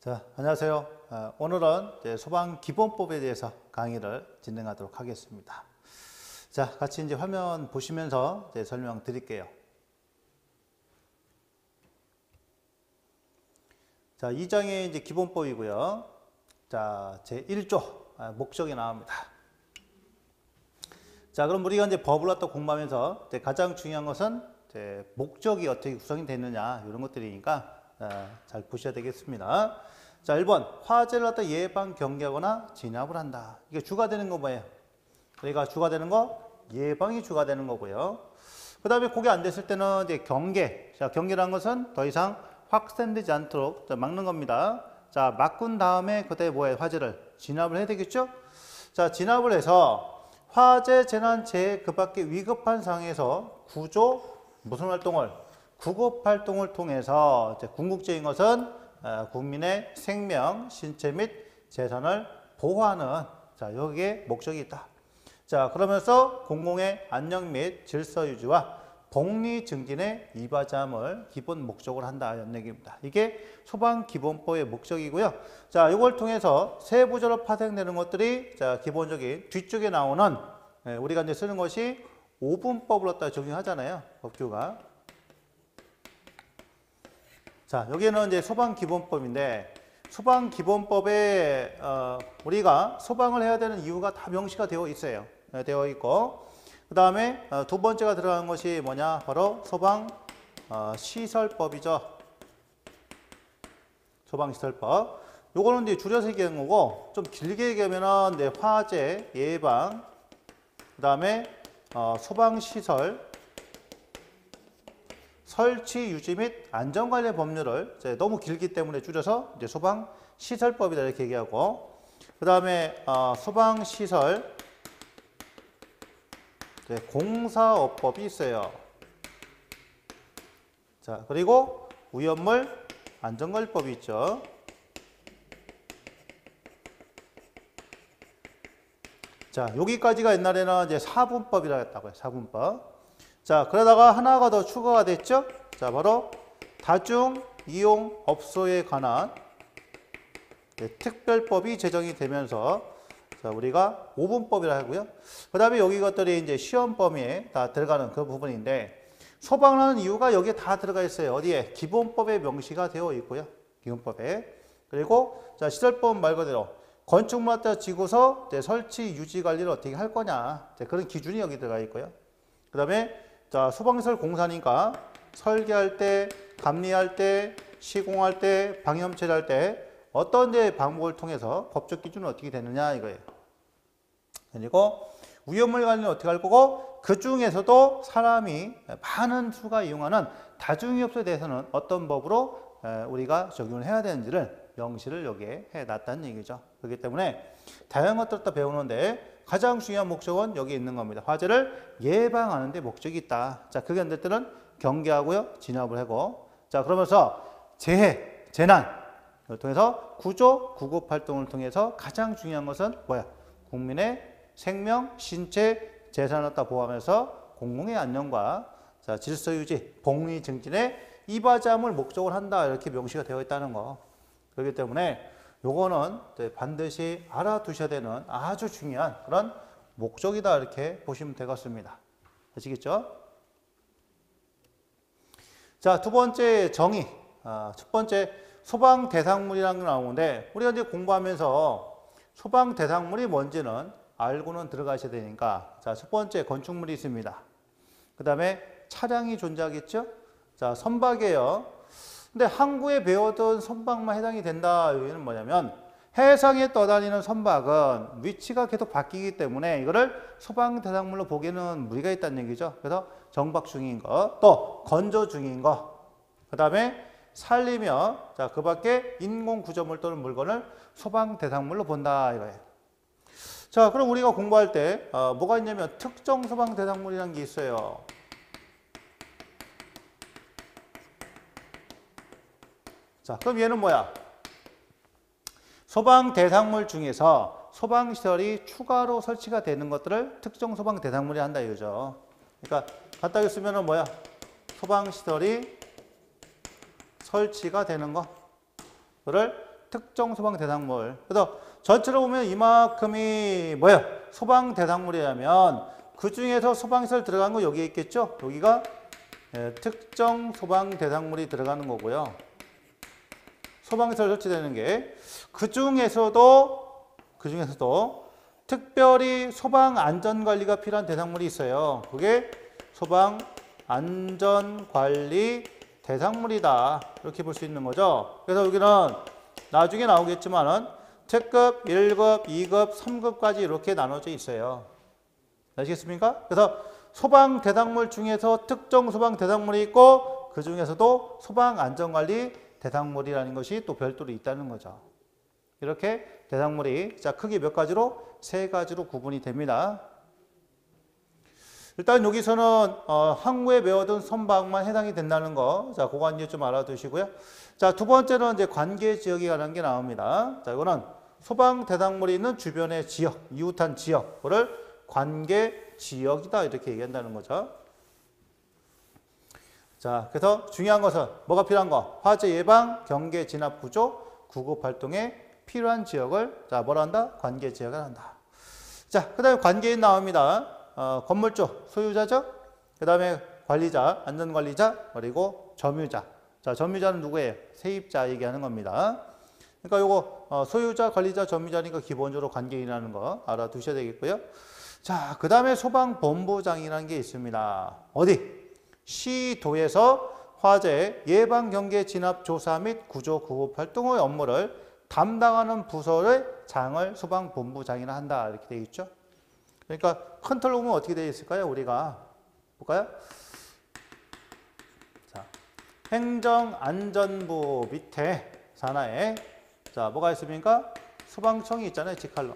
자, 안녕하세요. 오늘은 이제 소방기본법에 대해서 강의를 진행하도록 하겠습니다. 자, 같이 이제 화면 보시면서 이제 설명드릴게요. 자, 2장이 이제 기본법이고요. 자, 제1조 목적이 나옵니다. 자, 그럼 우리가 이제 법을 갖다 공부하면서 이제 가장 중요한 것은 이제 목적이 어떻게 구성이 되느냐 이런 것들이니까 잘 보셔야 되겠습니다. 자, 1번 화재를 갖다 예방, 경계하거나 진압을 한다. 이게 주가 되는 거 뭐예요? 그러니까 주가 되는 거 예방이 주가 되는 거고요. 그 다음에 그게 안 됐을 때는 이제 경계. 자, 경계라는 것은 더 이상 확산되지 않도록 막는 겁니다. 자, 막은 다음에 그때 뭐예요? 화재를 진압을 해야 되겠죠? 자, 진압을 해서 화재, 재난, 재해 그 밖에 위급한 상황에서 구조 무슨 활동을? 구급 활동을 통해서 이제 궁극적인 것은 국민의 생명, 신체 및 재산을 보호하는 자, 여기에 목적이 있다. 자, 그러면서 공공의 안녕 및 질서 유지와 복리 증진에 이바지함을 기본 목적으로 한다 이런 얘기입니다. 이게 소방기본법의 목적이고요. 자, 이걸 통해서 세부적으로 파생되는 것들이 자, 기본적인 뒤쪽에 나오는 우리가 이제 쓰는 것이 5분법을 갖다 적용하잖아요. 법규가. 자, 여기는 이제 소방기본법인데 소방기본법에 우리가 소방을 해야 되는 이유가 다 명시가 되어 있어요. 되어 있고 그 다음에 두 번째가 들어가는 것이 뭐냐? 바로 소방시설법이죠. 소방시설법. 요거는 이제 줄여서 얘기하는 거고 좀 길게 얘기하면은 이제 화재 예방 그 다음에 소방시설 설치, 유지 및 안전관리 법률을 이제 너무 길기 때문에 줄여서 이제 소방시설법이다 이렇게 얘기하고 그 다음에 소방시설 공사업법이 있어요. 자, 그리고 위험물 안전관리법이 있죠. 자, 여기까지가 옛날에는 이제 사분법이라고 했다고요. 사분법. 자, 그러다가 하나가 더 추가가 됐죠. 자, 바로 다중이용업소에 관한 특별법이 제정이 되면서 자, 우리가 5분법이라 하고요. 그 다음에 여기 것들이 이제 시험 범위에 다 들어가는 그 부분인데 소방을 하는 이유가 여기에 다 들어가 있어요. 어디에? 기본법에 명시가 되어 있고요. 기본법에. 그리고 자, 시설법 말 그대로 건축물마다 지고서 설치, 유지 관리를 어떻게 할 거냐. 그런 기준이 여기 들어가 있고요. 그 다음에 자, 소방시설 공사니까 설계할 때, 감리할 때, 시공할 때, 방염 처리할 때 어떤 방법을 통해서 법적 기준은 어떻게 되느냐 이거예요. 그리고 위험물 관리는 어떻게 할 거고 그 중에서도 사람이 많은 수가 이용하는 다중이업소에 대해서는 어떤 법으로 우리가 적용을 해야 되는지를 명시를 여기에 해놨다는 얘기죠. 그렇기 때문에 다양한 것들을 다 배우는데 가장 중요한 목적은 여기 있는 겁니다. 화재를 예방하는 데 목적이 있다. 자, 그게 안 될 때는 경계하고요. 진압을 하고. 자, 그러면서 재해, 재난을 통해서 구조, 구급 활동을 통해서 가장 중요한 것은 뭐야? 국민의 생명, 신체, 재산을 다 보호하면서 공공의 안녕과 자, 질서 유지, 복리 증진에 이바지함을 목적으로 한다. 이렇게 명시가 되어 있다는 거. 그렇기 때문에 요거는 반드시 알아두셔야 되는 아주 중요한 그런 목적이다 이렇게 보시면 되겠습니다. 아시겠죠? 자, 두 번째 정의. 첫 번째 소방 대상물이라는 게 나오는데 우리가 이제 공부하면서 소방 대상물이 뭔지는 알고는 들어가셔야 되니까 자, 첫 번째 건축물이 있습니다. 그 다음에 차량이 존재하겠죠? 자, 선박이에요. 근데 항구에 배워둔 선박만 해당이 된다. 여기는 뭐냐면 해상에 떠다니는 선박은 위치가 계속 바뀌기 때문에 이거를 소방 대상물로 보기에는 무리가 있다는 얘기죠. 그래서 정박 중인 거, 또 건조 중인 거, 그 다음에 살리며 자, 그 밖에 인공 구조물 또는 물건을 소방 대상물로 본다 이거예요. 자, 그럼 우리가 공부할 때 뭐가 있냐면 특정 소방 대상물이라는 게 있어요. 자, 그럼 얘는 뭐야? 소방 대상물 중에서 소방시설이 추가로 설치가 되는 것들을 특정 소방 대상물이 한다 이거죠. 그러니까 간단하게 쓰면은 뭐야? 소방시설이 설치가 되는 거를 특정 소방 대상물. 그래서 전체로 보면 이만큼이 뭐예요? 소방 대상물이라면 그 중에서 소방시설 들어간 거 여기에 있겠죠? 여기가 특정 소방 대상물이 들어가는 거고요. 소방시설 설치되는 게 그 중에서도 특별히 소방 안전관리가 필요한 대상물이 있어요. 그게 소방 안전관리 대상물이다. 이렇게 볼 수 있는 거죠. 그래서 여기는 나중에 나오겠지만은 특급, 1급, 2급, 3급까지 이렇게 나눠져 있어요. 아시겠습니까? 그래서 소방 대상물 중에서 특정 소방 대상물이 있고 그 중에서도 소방 안전관리 대상물이라는 것이 또 별도로 있다는 거죠. 이렇게 대상물이 자 크게 몇 가지로? 3가지로 구분이 됩니다. 일단 여기서는 항구에 메워둔 선박만 해당이 된다는 거, 자 그거 이제 좀 알아두시고요. 자 두 번째는 이제 관계 지역에 관한 게 나옵니다. 자 이거는 소방 대상물이 있는 주변의 지역, 이웃한 지역을 관계 지역이다 이렇게 얘기한다는 거죠. 자 그래서 중요한 것은 뭐가 필요한 거? 화재 예방, 경계 진압 구조, 구급 활동에 필요한 지역을 자 뭐라 한다? 관계 지역을 한다. 자 그다음에 관계인 나옵니다. 건물주 소유자죠. 그다음에 관리자, 안전관리자, 그리고 점유자. 자 점유자는 누구예요? 세입자 얘기하는 겁니다. 그러니까 요거 소유자, 관리자, 점유자니까 기본적으로 관계인이라는 거 알아두셔야 되겠고요. 자 그다음에 소방본부장이라는 게 있습니다. 어디? 시도에서 화재 예방, 경계, 진압, 조사 및 구조, 구급 활동의 업무를 담당하는 부서의 장을 소방본부장이라 한다 이렇게 되어 있죠. 그러니까 컨트롤 보면 어떻게 되어 있을까요? 우리가 볼까요? 자, 행정안전부 밑에 산하에 자 뭐가 있습니까? 소방청이 있잖아요. 직할로.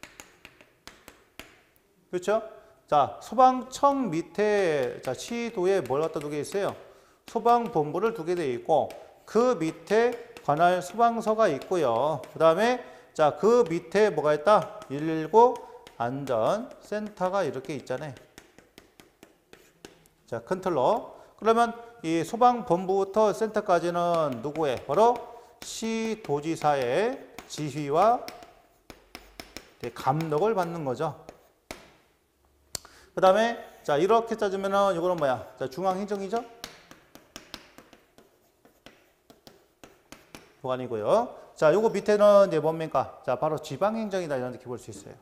그렇죠? 자 소방청 밑에 자 시도에 뭘 갖다 두게 있어요? 소방본부를 두게 되어 있고 그 밑에 관할 소방서가 있고요. 그 다음에 자 그 밑에 뭐가 있다? 119 안전센터가 이렇게 있잖아요. 자 컨트롤러. 그러면 이 소방본부부터 센터까지는 누구의? 바로 시도지사의 지휘와 감독을 받는 거죠. 그 다음에 자 이렇게 짜주면은 이거는 뭐야? 자 중앙행정이죠. 보관이고요. 자, 요거 밑에는 이제 뭡니까? 자, 바로 지방행정이다 이렇게 볼 수 있어요.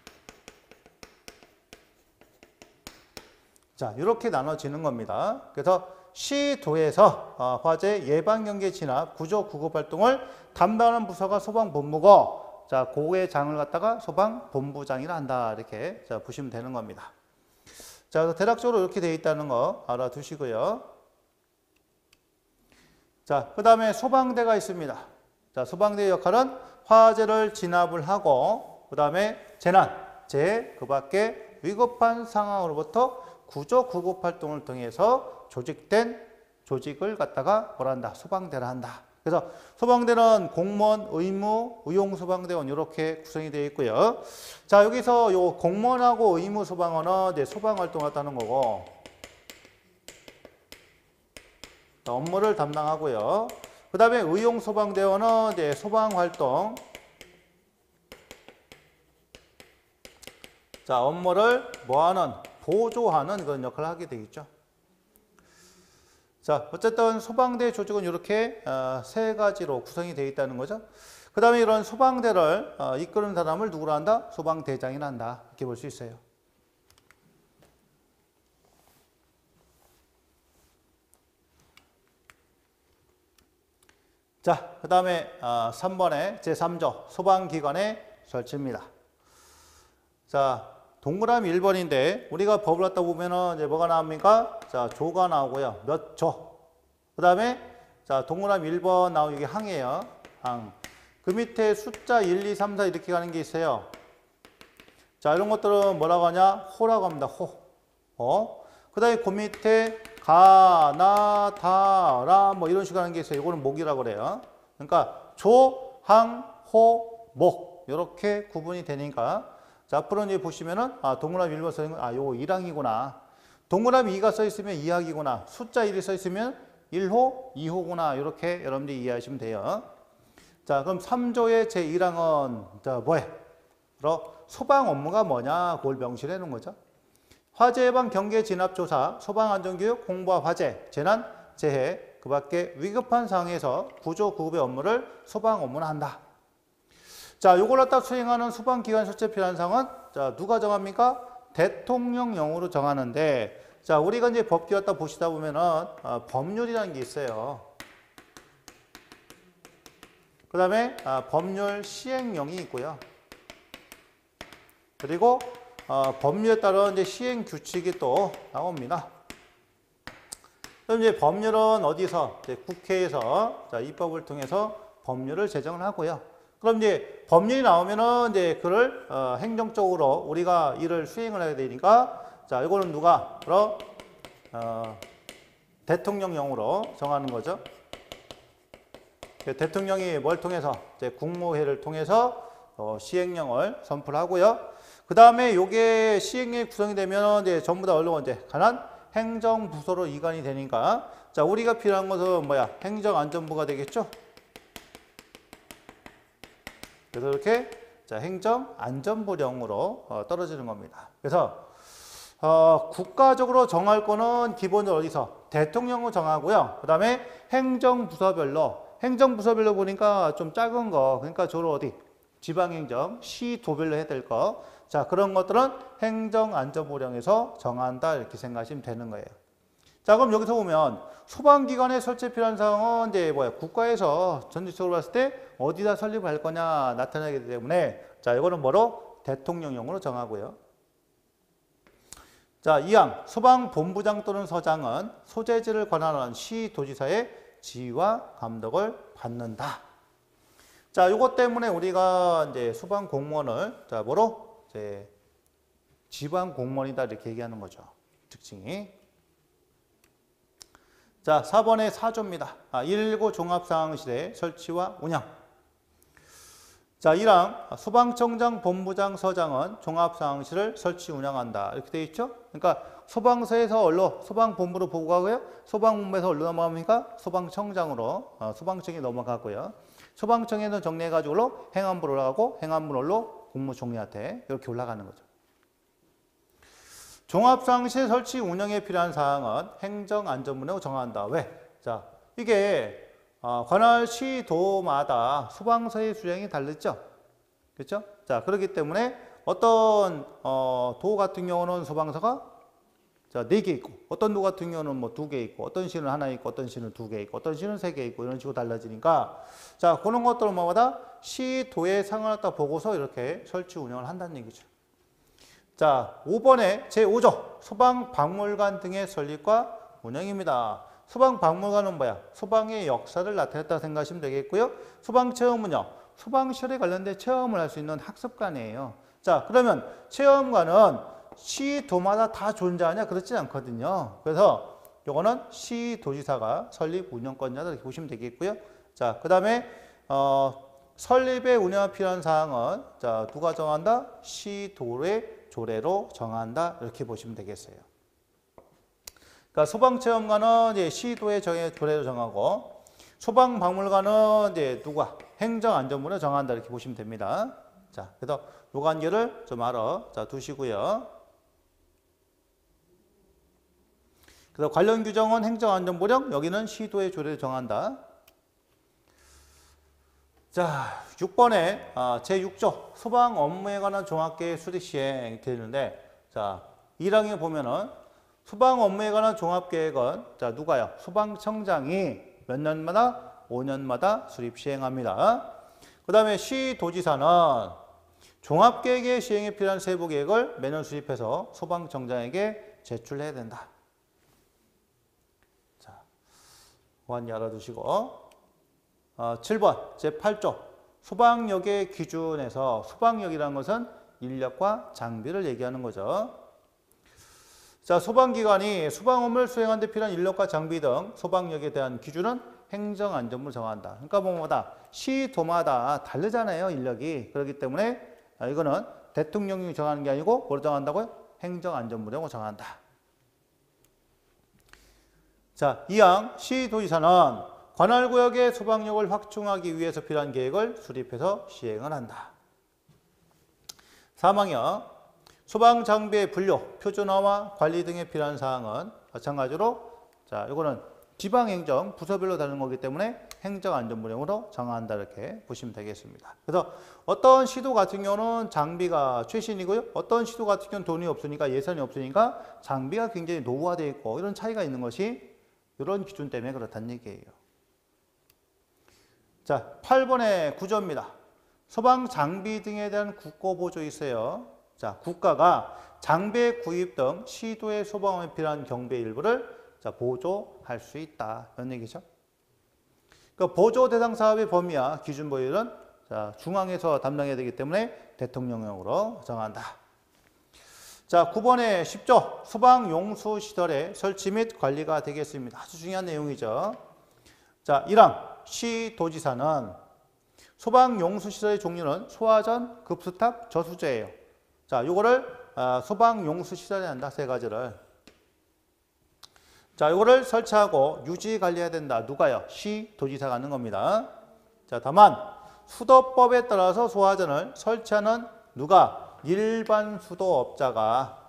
자, 이렇게 나눠지는 겁니다. 그래서 시도에서 화재 예방, 경계, 진압, 구조, 구급 활동을 담당하는 부서가 소방본부고, 자, 그의 장을 갖다가 소방본부장이라 한다 이렇게 자, 보시면 되는 겁니다. 자, 그래서 대략적으로 이렇게 되어 있다는 거 알아두시고요. 자, 그 다음에 소방대가 있습니다. 자, 소방대의 역할은 화재를 진압을 하고, 그 다음에 재난, 재해, 그 밖에 위급한 상황으로부터 구조, 구급 활동을 통해서 조직된 조직을 갖다가 뭐라 한다? 소방대라 한다. 그래서 소방대는 공무원, 의무, 의용소방대원 이렇게 구성이 되어 있고요. 자, 여기서 요 공무원하고 의무소방원은 이제 소방활동을 하는 거고, 업무를 담당하고요. 그 다음에 의용소방대원은 이제 소방활동, 자, 업무를 뭐하는? 보조하는 그런 역할을 하게 되겠죠. 자, 어쨌든 소방대 조직은 이렇게 3가지로 구성이 되어 있다는 거죠. 그 다음에 이런 소방대를 이끄는 사람을 누구로 한다? 소방대장이라 한다. 이렇게 볼 수 있어요. 자, 그 다음에 3번에 제3조 소방기관의 설치입니다. 자, 동그라미 1번인데 우리가 법을 갖다 보면은 이제 뭐가 나옵니까? 자, 조가 나오고요. 몇 조. 그 다음에 자, 동그라미 1번 나오는 게 항이에요. 항. 그 밑에 숫자 1, 2, 3, 4 이렇게 가는 게 있어요. 자, 이런 것들은 뭐라고 하냐? 호라고 합니다. 호. 그 다음에 그 밑에 가, 나, 다, 라 뭐 이런 식으로 하는 게 있어요. 이거는 목이라고 그래요. 그러니까 조, 항, 호, 목 이렇게 구분이 되니까 자, 앞으로 이제 보시면은 동그라미 1번 써 있는 건 요거 1항이구나. 동그라미 2가 써 있으면 2항이구나. 숫자 1이 써 있으면 1호, 2호구나. 이렇게 여러분들이 이해하시면 돼요. 자, 그럼 3조의 제1항은 자, 뭐해? 바로 소방 업무가 뭐냐? 그걸 명시해 놓은 거죠. 화재 예방 경계 진압 조사, 소방 안전 교육, 홍보와 화재, 재난, 재해, 그 밖에 위급한 상황에서 구조 구급의 업무를 소방 업무는 한다. 자, 요걸 갖다 수행하는 소방기관 실제 필요한 사항은 자, 누가 정합니까? 대통령령으로 정하는데, 자, 우리가 이제 법규 갖다 보시다 보면은 법률이라는 게 있어요. 그 다음에 법률 시행령이 있고요. 그리고 법률에 따른 이제 시행 규칙이 또 나옵니다. 그럼 이제 법률은 어디서? 이제 국회에서 자, 입법을 통해서 법률을 제정을 하고요. 그럼 이제 법률이 나오면은 이제 그를 행정적으로 우리가 이를 수행을 해야 되니까 자, 이거는 누가? 바로 대통령령으로 정하는 거죠. 대통령이 뭘 통해서? 이제 국무회의를 통해서 시행령을 선포를 하고요. 그 다음에 요게 시행령이 구성이 되면 이제 전부 다 얼른 이제 관한 행정부서로 이관이 되니까 자, 우리가 필요한 것은 뭐야? 행정안전부가 되겠죠? 그래서 이렇게 자, 행정안전부령으로 떨어지는 겁니다. 그래서 국가적으로 정할 거는 기본적으로 어디서? 대통령으로 정하고요. 그 다음에 행정부서별로 보니까 좀 작은 거, 그러니까 주로 어디? 지방행정, 시도별로 해야 될 거. 자, 그런 것들은 행정안전부령에서 정한다 이렇게 생각하시면 되는 거예요. 자, 그럼 여기서 보면 소방기관에 설치에 필요한 사항은 이제 뭐야? 국가에서 전체적으로 봤을 때 어디다 설립할 거냐 나타나기 때문에 자, 이거는 뭐로? 대통령령으로 정하고요. 자, 2항 소방본부장 또는 서장은 소재지를 관할하는 시도지사의 지휘와 감독을 받는다. 자, 요것 때문에 우리가 이제 소방 공무원을 자, 뭐로? 이제 지방 공무원이다 이렇게 얘기하는 거죠. 특징이. 자, 4번의 4조입니다. 119 종합상황실의 설치와 운영. 자, 1항 소방청장, 본부장, 서장은 종합상황실을 설치 운영한다. 이렇게 되어 있죠? 그러니까 소방서에서 얼로 소방본부로 보고하고요. 소방본부에서 얼로 넘어갑니까? 소방청장으로 소방청이 넘어가고요. 소방청에서 정리해가지고 행안부로 올라가고 행안부로 국무총리한테 이렇게 올라가는 거죠. 종합상황실 설치 운영에 필요한 사항은 행정안전부령으로 정한다. 왜? 자, 이게 관할 시도마다 소방서의 수령이 다르죠. 그렇죠? 자, 그렇기 때문에 어떤 도 같은 경우는 소방서가 자, 4개 있고 어떤 도 같은 경우는 뭐 2개 있고 어떤 시는 하나 있고 어떤 시는 2개 있고 어떤 시는 3개 있고 이런 식으로 달라지니까 자, 그런 것들은 뭐마다 시도의 상황을 딱 보고서 이렇게 설치 운영을 한다는 얘기죠. 자, 5번에 제5조 소방박물관 등의 설립과 운영입니다. 소방박물관은 뭐야? 소방의 역사를 나타냈다 생각하시면 되겠고요. 소방체험은요. 소방시설에 관련된 체험을 할 수 있는 학습관이에요. 자, 그러면 체험관은 시도마다 다 존재하냐? 그렇지 않거든요. 그래서 요거는 시도지사가 설립 운영권자다 이렇게 보시면 되겠고요. 자, 그 다음에 설립에 운영에 필요한 사항은 자, 누가 정한다? 시도의 조례로 정한다 이렇게 보시면 되겠어요. 그러니까 소방체험관은 이제 시도의 조례로 정하고 소방박물관은 이제 누가 행정안전부로 정한다 이렇게 보시면 됩니다. 자, 그래서 요 관계를 좀 두시고요. 그래서 관련 규정은 행정안전부령, 여기는 시도의 조례를 정한다. 자, 6번에 제6조 소방 업무에 관한 종합계획 수립 시행이 되는데 자, 1항에 보면은 소방 업무에 관한 종합계획은 자, 누가요? 소방청장이 몇 년마다? 5년마다 수립 시행합니다. 그 다음에 시도지사는 종합계획의 시행에 필요한 세부계획을 매년 수립해서 소방청장에게 제출해야 된다. 자, 호환이 알아두시고 7번 제8조 소방역의 기준에서 소방역이라는 것은 인력과 장비를 얘기하는 거죠. 자, 소방기관이 소방 업무를 수행하는 데 필요한 인력과 장비 등 소방역에 대한 기준은 행정안전부를 정한다. 그러니까 뭐마다 시도마다 다르잖아요, 인력이. 그렇기 때문에 이거는 대통령이 정하는 게 아니고 뭘 정한다고요? 행정안전부령으로 정한다. 자, 2항 시도지사는 관할구역의 소방력을 확충하기 위해서 필요한 계획을 수립해서 시행을 한다. 3항형 소방장비의 분류, 표준화와 관리 등에 필요한 사항은 마찬가지로 자, 이거는 지방행정 부서별로 다른 거기 때문에 행정안전부령으로 정한다 이렇게 보시면 되겠습니다. 그래서 어떤 시도 같은 경우는 장비가 최신이고요. 어떤 시도 같은 경우는 돈이 없으니까 예산이 없으니까 장비가 굉장히 노후화되어 있고 이런 차이가 있는 것이 이런 기준 때문에 그렇다는 얘기예요. 자, 8번의 구조입니다. 소방 장비 등에 대한 국고보조 있어요. 자, 국가가 장비 구입 등 시도의 소방에 필요한 경비 일부를 자, 보조할 수 있다. 이런 얘기죠. 그 보조 대상 사업의 범위와 기준 보유는 자, 중앙에서 담당해야 되기 때문에 대통령령으로 정한다. 자, 9번에 10조 소방 용수 시설의 설치 및 관리가 되겠습니다. 아주 중요한 내용이죠. 자, 1항 시도지사는 소방 용수 시설의 종류는 소화전, 급수탑, 저수제예요. 자, 요거를 소방 용수 시설에 한다. 세 가지를. 자, 이거를 설치하고 유지 관리해야 된다. 누가요? 시도지사가 하는 겁니다. 자, 다만 수도법에 따라서 소화전을 설치하는 누가? 일반 수도업자가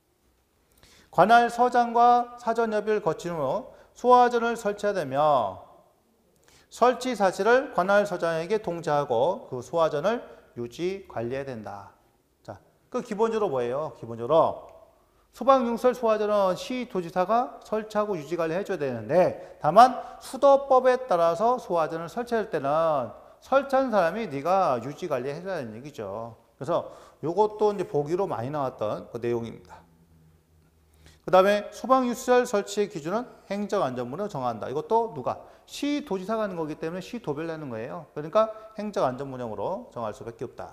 관할 서장과 사전 협의를 거친 후 소화전을 설치하되며 설치 사실을 관할 서장에게 통지하고 그 소화전을 유지 관리해야 된다. 자, 그 기본적으로 뭐예요? 기본적으로 소방용설 소화전은 시도지사가 설치하고 유지관리 해줘야 되는데 다만 수도법에 따라서 소화전을 설치할 때는 설치한 사람이 네가 유지관리 해줘야 되는 얘기죠. 그래서 이것도 이제 보기로 많이 나왔던 그 내용입니다. 그 다음에 소방시설 설치의 기준은 행정안전부로 정한다. 이것도 누가? 시도지사가 하는 거기 때문에 시도별로 하는 거예요. 그러니까 행정안전부령으로 정할 수밖에 없다.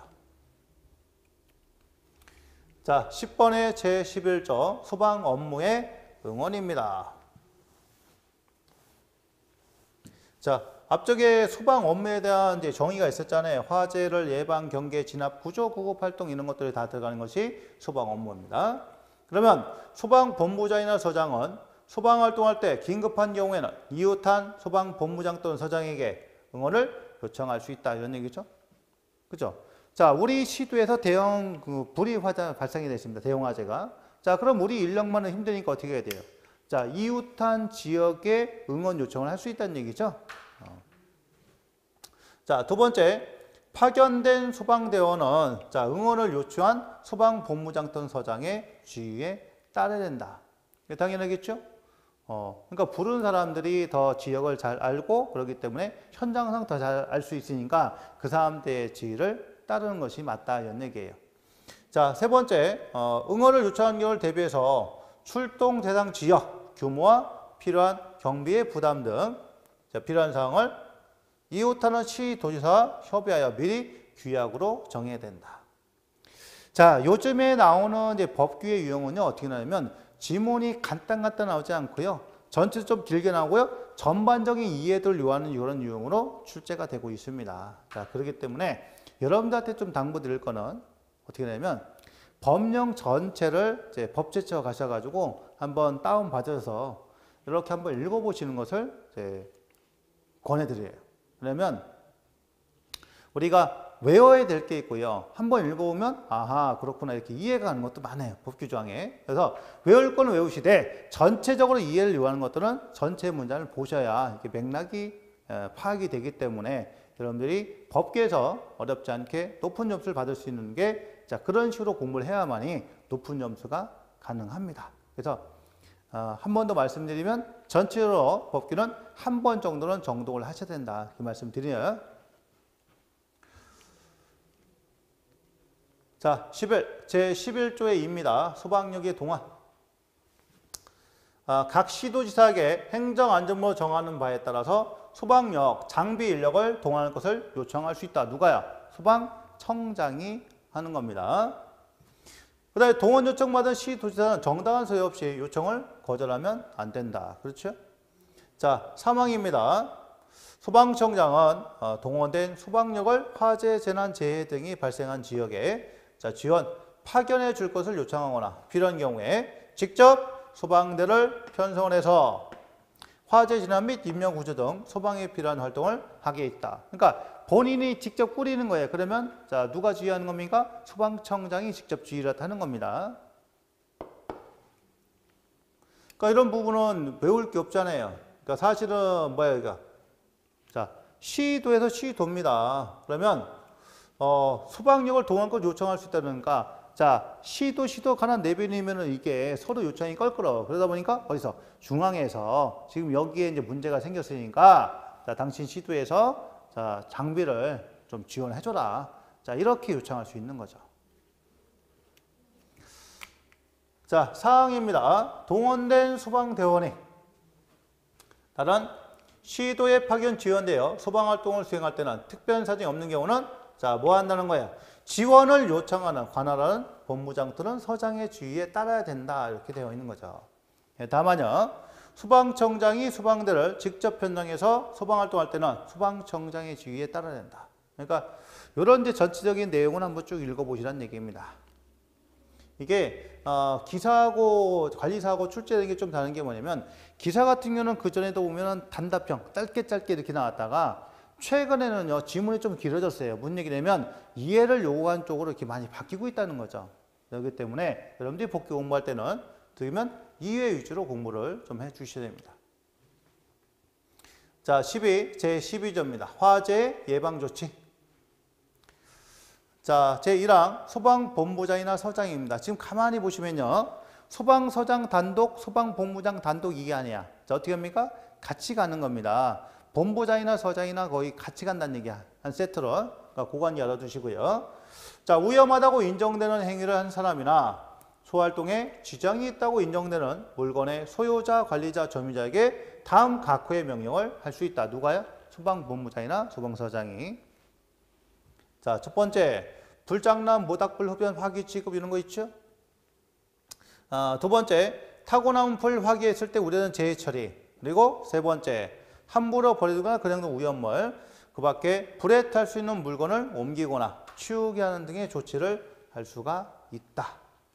자, 10번의 제11조 소방 업무의 응원입니다. 자, 앞쪽에 소방 업무에 대한 이제 정의가 있었잖아요. 화재를 예방, 경계, 진압, 구조, 구급 활동 이런 것들이 다 들어가는 것이 소방 업무입니다. 그러면 소방본부장이나 서장은 소방 활동할 때 긴급한 경우에는 이웃한 소방본부장 또는 서장에게 응원을 요청할 수 있다. 이런 얘기죠. 그죠? 자, 우리 시도에서 대형 불이 발생이 됐습니다. 대형 화재가. 자, 그럼 우리 인력만은 힘드니까 어떻게 해야 돼요? 자, 이웃한 지역에 응원 요청을 할 수 있다는 얘기죠. 자, 두 번째, 파견된 소방대원은 자, 응원을 요청한 소방본부장 또는 서장의 지휘에 따라야 된다. 당연하겠죠? 그러니까 부른 사람들이 더 지역을 잘 알고 그렇기 때문에 현장상 더 잘 알 수 있으니까 그 사람들의 지휘를 따르는 것이 맞다 이런 얘기예요. 자, 세 번째, 응원을 요청한 경우를 대비해서 출동 대상 지역 규모와 필요한 경비의 부담 등 필요한 사항을 이웃하는 시도지사와 협의하여 미리 규약으로 정해야 된다. 자, 요즘에 나오는 이제 법규의 유형은요 어떻게 나냐면 지문이 간단 나오지 않고요. 전체 좀 길게 나오고요. 전반적인 이해도를 요하는 이런 유형으로 출제가 되고 있습니다. 자, 그렇기 때문에 여러분들한테 좀 당부드릴 거는 어떻게 되냐면 법령 전체를 이제 법제처 가셔가지고 한번 다운 받아서 이렇게 한번 읽어보시는 것을 이제 권해드려요. 그러면 우리가 외워야 될 게 있고요. 한번 읽어보면 아하 그렇구나 이렇게 이해가 가는 것도 많아요. 법규정에. 그래서 외울 거는 외우시되 전체적으로 이해를 요하는 것들은 전체 문장을 보셔야 이렇게 맥락이 파악이 되기 때문에 여러분들이 법계에서 어렵지 않게 높은 점수를 받을 수 있는 게 자, 그런 식으로 공부를 해야만이 높은 점수가 가능합니다. 그래서 한 번 더 말씀드리면 전체적으로 법규는 한 번 정도는 정독을 하셔야 된다. 이렇게 말씀드려요. 자, 제11조의 2입니다. 소방력의 동원. 각 시도지사에게 행정안전부로 정하는 바에 따라서 소방력, 장비 인력을 동원할 것을 요청할 수 있다. 누가요? 소방청장이 하는 겁니다. 그 다음에 동원 요청받은 시도지사는 정당한 소요 없이 요청을 거절하면 안 된다. 그렇죠? 자, 3항입니다. 소방청장은 동원된 소방력을 화재, 재난, 재해 등이 발생한 지역에 자, 지원, 파견해 줄 것을 요청하거나 필요한 경우에 직접 소방대를 편성을 해서 화재 진압 및 인명 구조 등 소방에 필요한 활동을 하게 있다. 그러니까 본인이 직접 꾸리는 거예요. 그러면 자, 누가 지휘하는 겁니까? 소방청장이 직접 지휘를 하는 겁니다. 그러니까 이런 부분은 외울 게 없잖아요. 그러니까 사실은 뭐예요, 이거? 자, 시도에서 시도입니다. 그러면 소방력을 동원권 요청할 수 있다니까. 자, 시도 가난 내변이면은 이게 서로 요청이 껄끄러워. 그러다 보니까 어디서 중앙에서 지금 여기에 이제 문제가 생겼으니까 자, 당신 시도에서 자, 장비를 좀 지원해줘라. 자, 이렇게 요청할 수 있는 거죠. 자, 사항입니다. 동원된 소방대원이 다른 시도에 파견 지원되어 소방활동을 수행할 때는 특별한 사정이 없는 경우는 자, 뭐 한다는 거예요? 지원을 요청하는 관할하는 본부장 또는 서장의 지휘에 따라야 된다. 이렇게 되어 있는 거죠. 다만요, 소방청장이 소방대를 직접 편성해서 소방활동할 때는 소방청장의 지휘에 따라야 된다. 그러니까 이런 이제 전체적인 내용을 한번 쭉 읽어보시라는 얘기입니다. 이게 기사하고 관리사하고 출제되는 게 좀 다른 게 뭐냐면 기사 같은 경우는 그 전에도 보면은 단답형 짧게 이렇게 나왔다가 최근에는요 지문이 좀 길어졌어요. 무슨 얘기냐면 이해를 요구한 쪽으로 이렇게 많이 바뀌고 있다는 거죠. 그렇기 때문에 여러분들이 복귀 공부할 때는 들으면 이해 위주로 공부를 좀 해주셔야 됩니다. 자, 제12조입니다. 화재 예방조치. 자, 제1항 소방본부장이나 서장입니다. 지금 가만히 보시면요. 소방서장 단독, 소방본부장 단독 이게 아니야. 자, 어떻게 합니까? 같이 가는 겁니다. 본부장이나 서장이나 거의 같이 간다는 얘기야. 한 세트로. 그러니까 그건 열어두시고요. 자, 위험하다고 인정되는 행위를 한 사람이나 소활동에 지장이 있다고 인정되는 물건의 소유자, 관리자, 점유자에게 다음 각호의 명령을 할 수 있다. 누가요? 소방본부장이나 소방서장이. 자, 첫 번째, 불장난, 모닥불, 흡연, 화기 취급 이런 거 있죠? 두 번째, 타고난 풀 화기했을 때 우려는 재해 처리. 그리고 세 번째, 함부로 버리거나 그냥 둔 오염물, 그 밖에 불에 탈 수 있는 물건을 옮기거나 치우게 하는 등의 조치를 할 수가 있다.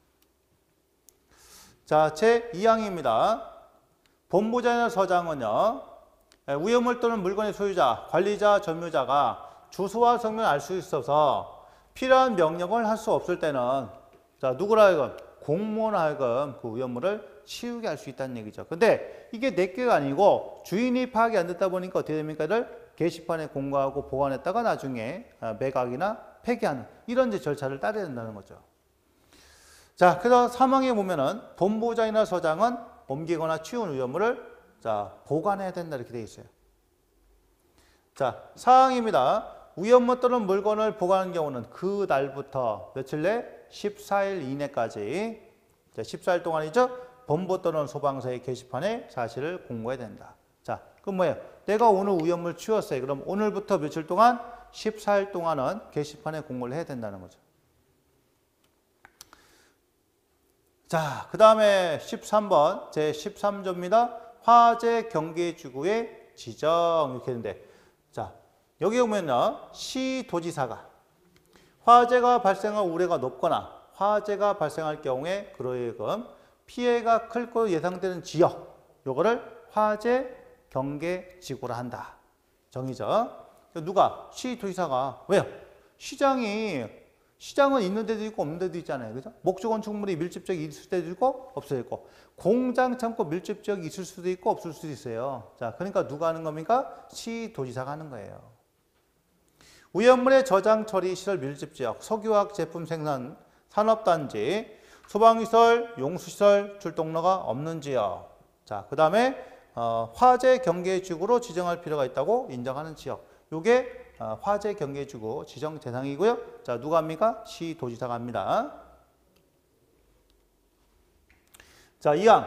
자, 제2항입니다. 본부장이나 서장은요, 오염물 또는 물건의 소유자, 관리자, 점유자가 주소와 성명을 알 수 있어서 필요한 명령을 할 수 없을 때는 자, 누구라 하여금 공무원 하여금 그 오염물을 치우게 할 수 있다는 얘기죠. 근데 이게 내게가 아니고 주인이 파악이 안 됐다 보니까 어떻게 됩니까? 이를 게시판에 공고하고 보관했다가 나중에 매각이나 폐기하는 이런 이제 절차를 따라야 된다는 거죠. 자, 그래서 3항에 보면은 본부장이나 서장은 옮기거나 치운 오염물을 자, 보관해야 된다 이렇게 되어 있어요. 자, 4항입니다. 오염물 또는 물건을 보관하는 경우는 그 날부터 며칠 내 14일 이내까지 14일 동안이죠. 본부 또는 소방서의 게시판에 사실을 공고해야 된다. 자, 그럼 뭐예요? 내가 오늘 오염물 치웠어요. 그럼 오늘부터 며칠 동안 14일 동안은 게시판에 공고를 해야 된다는 거죠. 자, 그 다음에 13번 제13조입니다. 화재 경계지구의 지정 이렇게 했는데 자, 여기 보면요. 시도지사가 화재가 발생할 우려가 높거나 화재가 발생할 경우에 그로 인해 피해가 클 것으로 예상되는 지역 요거를 화재 경계지구라 한다. 정의죠. 누가? 시도지사가. 왜요? 시장은 있는 데도 있고 없는 데도 있잖아요. 그죠? 목조 건축물이 밀집적이 있을 때도 있고 없을 때도 있고 공장 창고 밀집적이 있을 수도 있고 없을 수도 있어요. 자, 그러니까 누가 하는 겁니까? 시도지사가 하는 거예요. 오염물의 저장 처리 시설 밀집지역, 석유화학 제품 생산 산업단지, 소방시설, 용수시설, 출동로가 없는 지역. 자, 그 다음에 화재 경계지구로 지정할 필요가 있다고 인정하는 지역. 요게 화재 경계지구 지정 대상이고요. 자, 누가 합니까? 시도지사가 합니다. 자, 2항.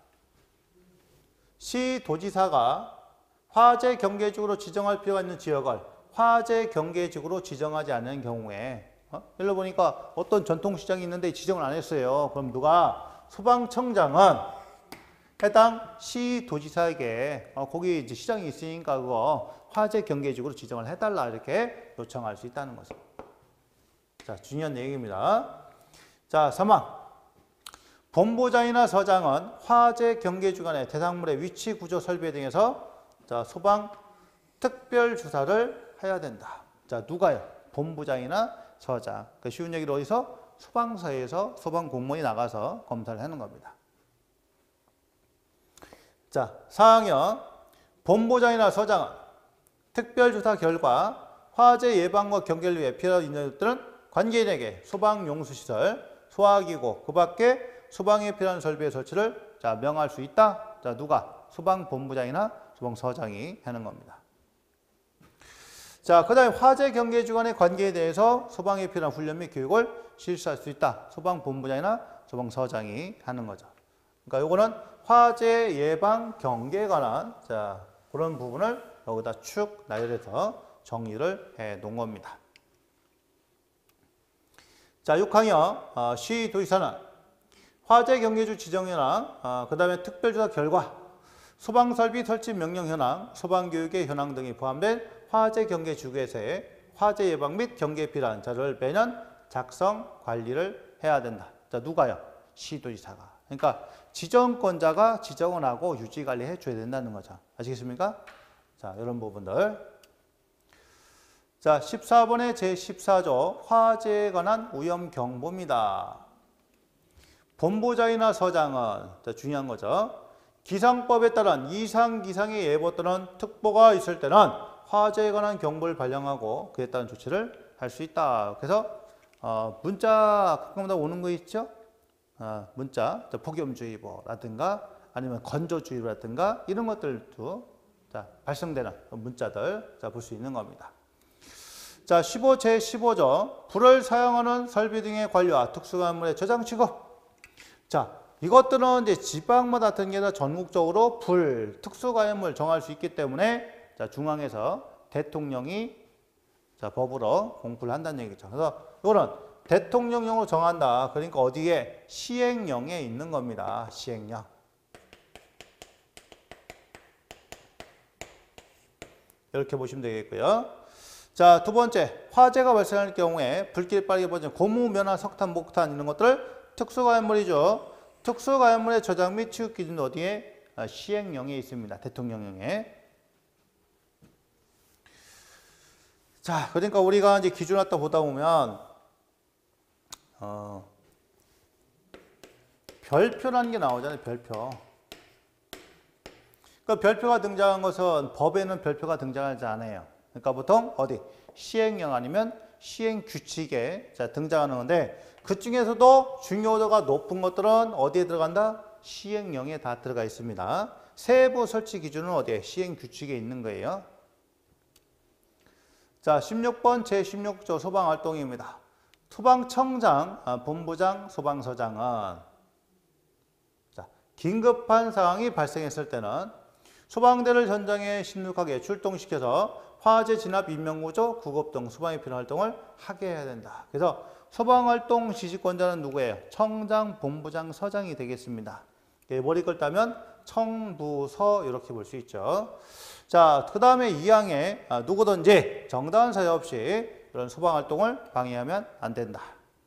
시도지사가 화재 경계지구로 지정할 필요가 있는 지역을 화재 경계지구로 지정하지 않는 경우에 예를 들어 보니까 어떤 전통시장이 있는데 지정을 안 했어요. 그럼 누가? 소방청장은 해당 시도지사에게 거기 이제 시장이 있으니까 그거 화재 경계지구로 지정을 해달라 이렇게 요청할 수 있다는 거죠. 자, 중요한 내용입니다. 자, 3항. 본부장이나 서장은 화재 경계 주간에 대상물의 위치, 구조, 설비 등에서 자, 소방 특별 주사를 해야 된다. 자, 누가요? 본부장이나 서장. 그 쉬운 얘기로 어디서? 소방서에서 소방 공무원이 나가서 검사를 하는 겁니다. 자, 4학년 본부장이나 서장은 특별 주사 결과 화재 예방과 경계를 위해 필요한 인력들은 관계인에게 소방용수시설, 소화기구, 그 밖에 소방에 필요한 설비의 설치를 자, 명할 수 있다. 자, 누가? 소방본부장이나 소방서장이 하는 겁니다. 자, 그 다음에 화재 경계 주간의 관계에 대해서 소방에 필요한 훈련 및 교육을 실시할 수 있다. 소방본부장이나 소방서장이 하는 거죠. 그러니까 요거는 화재 예방 경계에 관한 자, 그런 부분을 여기다 축 나열해서 정리를 해 놓은 겁니다. 자, 6학년 시도지사는 화재 경계주 지정현황, 그 다음에 특별조사 결과, 소방설비 설치 명령 현황, 소방교육의 현황 등이 포함된 화재 경계 주기에서의 화재 예방 및 경계에 필요한 자료를 매년 작성, 관리를 해야 된다. 자, 누가요? 시도지사가. 그러니까 지정권자가 지정을 하고 유지 관리해 줘야 된다는 거죠. 아시겠습니까? 자, 이런 부분들. 자, 14번의 제14조 화재에 관한 위험 경보입니다. 본부장이나 서장은 자, 중요한 거죠. 기상법에 따른 이상 기상의 예보 또는 특보가 있을 때는 화재에 관한 경보를 발령하고 그에 따른 조치를 할 수 있다. 그래서 문자 가끔가다 오는 거 있죠? 문자, 폭염주의보라든가 아니면 건조주의보라든가 이런 것들도 자, 발생되는 문자들 볼 수 있는 겁니다. 자, 15제15조 불을 사용하는 설비 등의 관리와 특수관물의 저장 취급. 자, 이것들은 이제 지방마다 같은 게 아니라 전국적으로 불, 특수가염을 정할 수 있기 때문에 자, 중앙에서 대통령이 자, 법으로 공부를 한다는 얘기죠. 그래서 이거는 대통령령으로 정한다. 그러니까 어디에? 시행령에 있는 겁니다. 시행령. 이렇게 보시면 되겠고요. 자, 두 번째, 화재가 발생할 경우에 불길이 빠르게 번지는 고무, 면화, 석탄, 목탄 이런 것들을 특수가염물이죠. 특수가염물의 저장 및 취급 기준은 어디에? 시행령에 있습니다. 대통령령에. 자, 그러니까 우리가 이제 기준 갖다 보다 보면 별표라는 게 나오잖아요. 별표. 그 별표가 등장한 것은 법에는 별표가 등장하지 않아요. 그러니까 보통 어디? 시행령 아니면 시행규칙에 자, 등장하는 건데 그 중에서도 중요도가 높은 것들은 어디에 들어간다? 시행령에 다 들어가 있습니다. 세부 설치 기준은 어디에? 시행규칙에 있는 거예요. 자, 16번 제16조 소방활동입니다. 소방청장, 본부장, 소방서장은 자, 긴급한 상황이 발생했을 때는 소방대를 현장에 신속하게 출동시켜서 화재 진압, 인명구조, 구급 등 소방에 필요한 활동을 하게 해야 된다. 그래서 소방활동 지시권자는 누구예요? 청장, 본부장, 서장이 되겠습니다. 머리 걸 따면 청부서 이렇게 볼 수 있죠. 자, 그 다음에 2항에 누구든지 정당한 사유 없이 이런 소방활동을 방해하면 안 된다.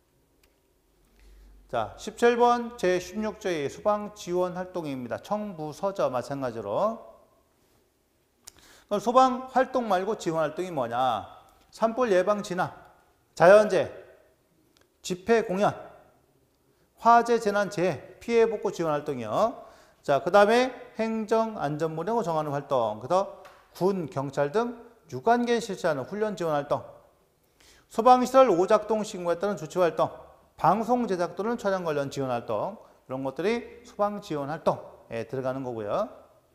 자, 17번 제16조의 소방지원활동입니다. 청부서죠. 마찬가지로. 그럼 소방활동 말고 지원활동이 뭐냐? 산불 예방 진화, 자연재해, 집회 공연, 화재 재난 재해, 피해 복구 지원 활동이요. 자, 그 다음에 행정 안전무령을 정하는 활동, 그래서 군, 경찰 등 유관계에 실시하는 훈련 지원 활동, 소방시설 오작동 신고에 따른 조치 활동, 방송 제작 또는 촬영 관련 지원 활동, 이런 것들이 소방 지원 활동에 들어가는 거고요.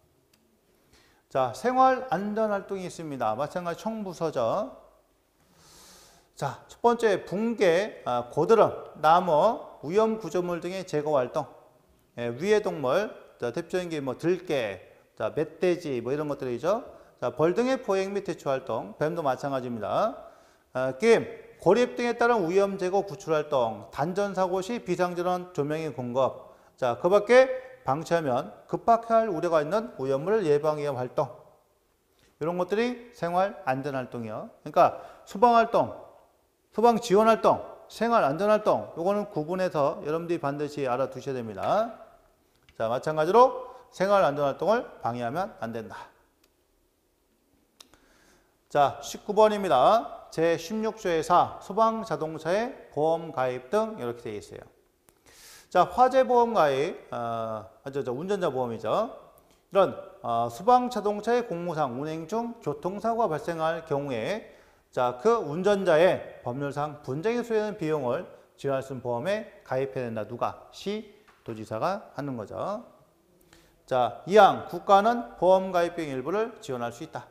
자, 생활 안전 활동이 있습니다. 마찬가지 청부서죠. 자, 첫 번째 붕괴, 고드름, 나무, 위험 구조물 등의 제거 활동, 위해 동물, 자, 대표적인 게 뭐 들개, 자, 멧돼지 뭐 이런 것들이죠. 자, 벌 등의 포획 및 퇴치 활동, 뱀도 마찬가지입니다. 게임, 고립 등에 따른 위험 제거 구출 활동, 단전 사고 시 비상전원 조명의 공급. 자, 그 밖에 방치하면 급박할 우려가 있는 오염물을 예방 위험 활동. 이런 것들이 생활 안전 활동이요. 그러니까 소방 활동, 소방 지원 활동, 생활안전활동, 요거는 구분해서 여러분들이 반드시 알아두셔야 됩니다. 자, 마찬가지로 생활안전활동을 방해하면 안 된다. 자, 19번입니다. 제16조의 4, 소방자동차의 보험 가입 등 이렇게 되어 있어요. 자, 화재보험 가입, 운전자 보험이죠. 이런 소방자동차의 공무상 운행 중 교통사고가 발생할 경우에 자, 그 운전자의 법률상 분쟁에 소요되는 비용을 지원할 수 있는 보험에 가입해야 된다. 누가? 시 도지사가 하는 거죠. 자, 이항 국가는 보험 가입 비용 일부를 지원할 수 있다.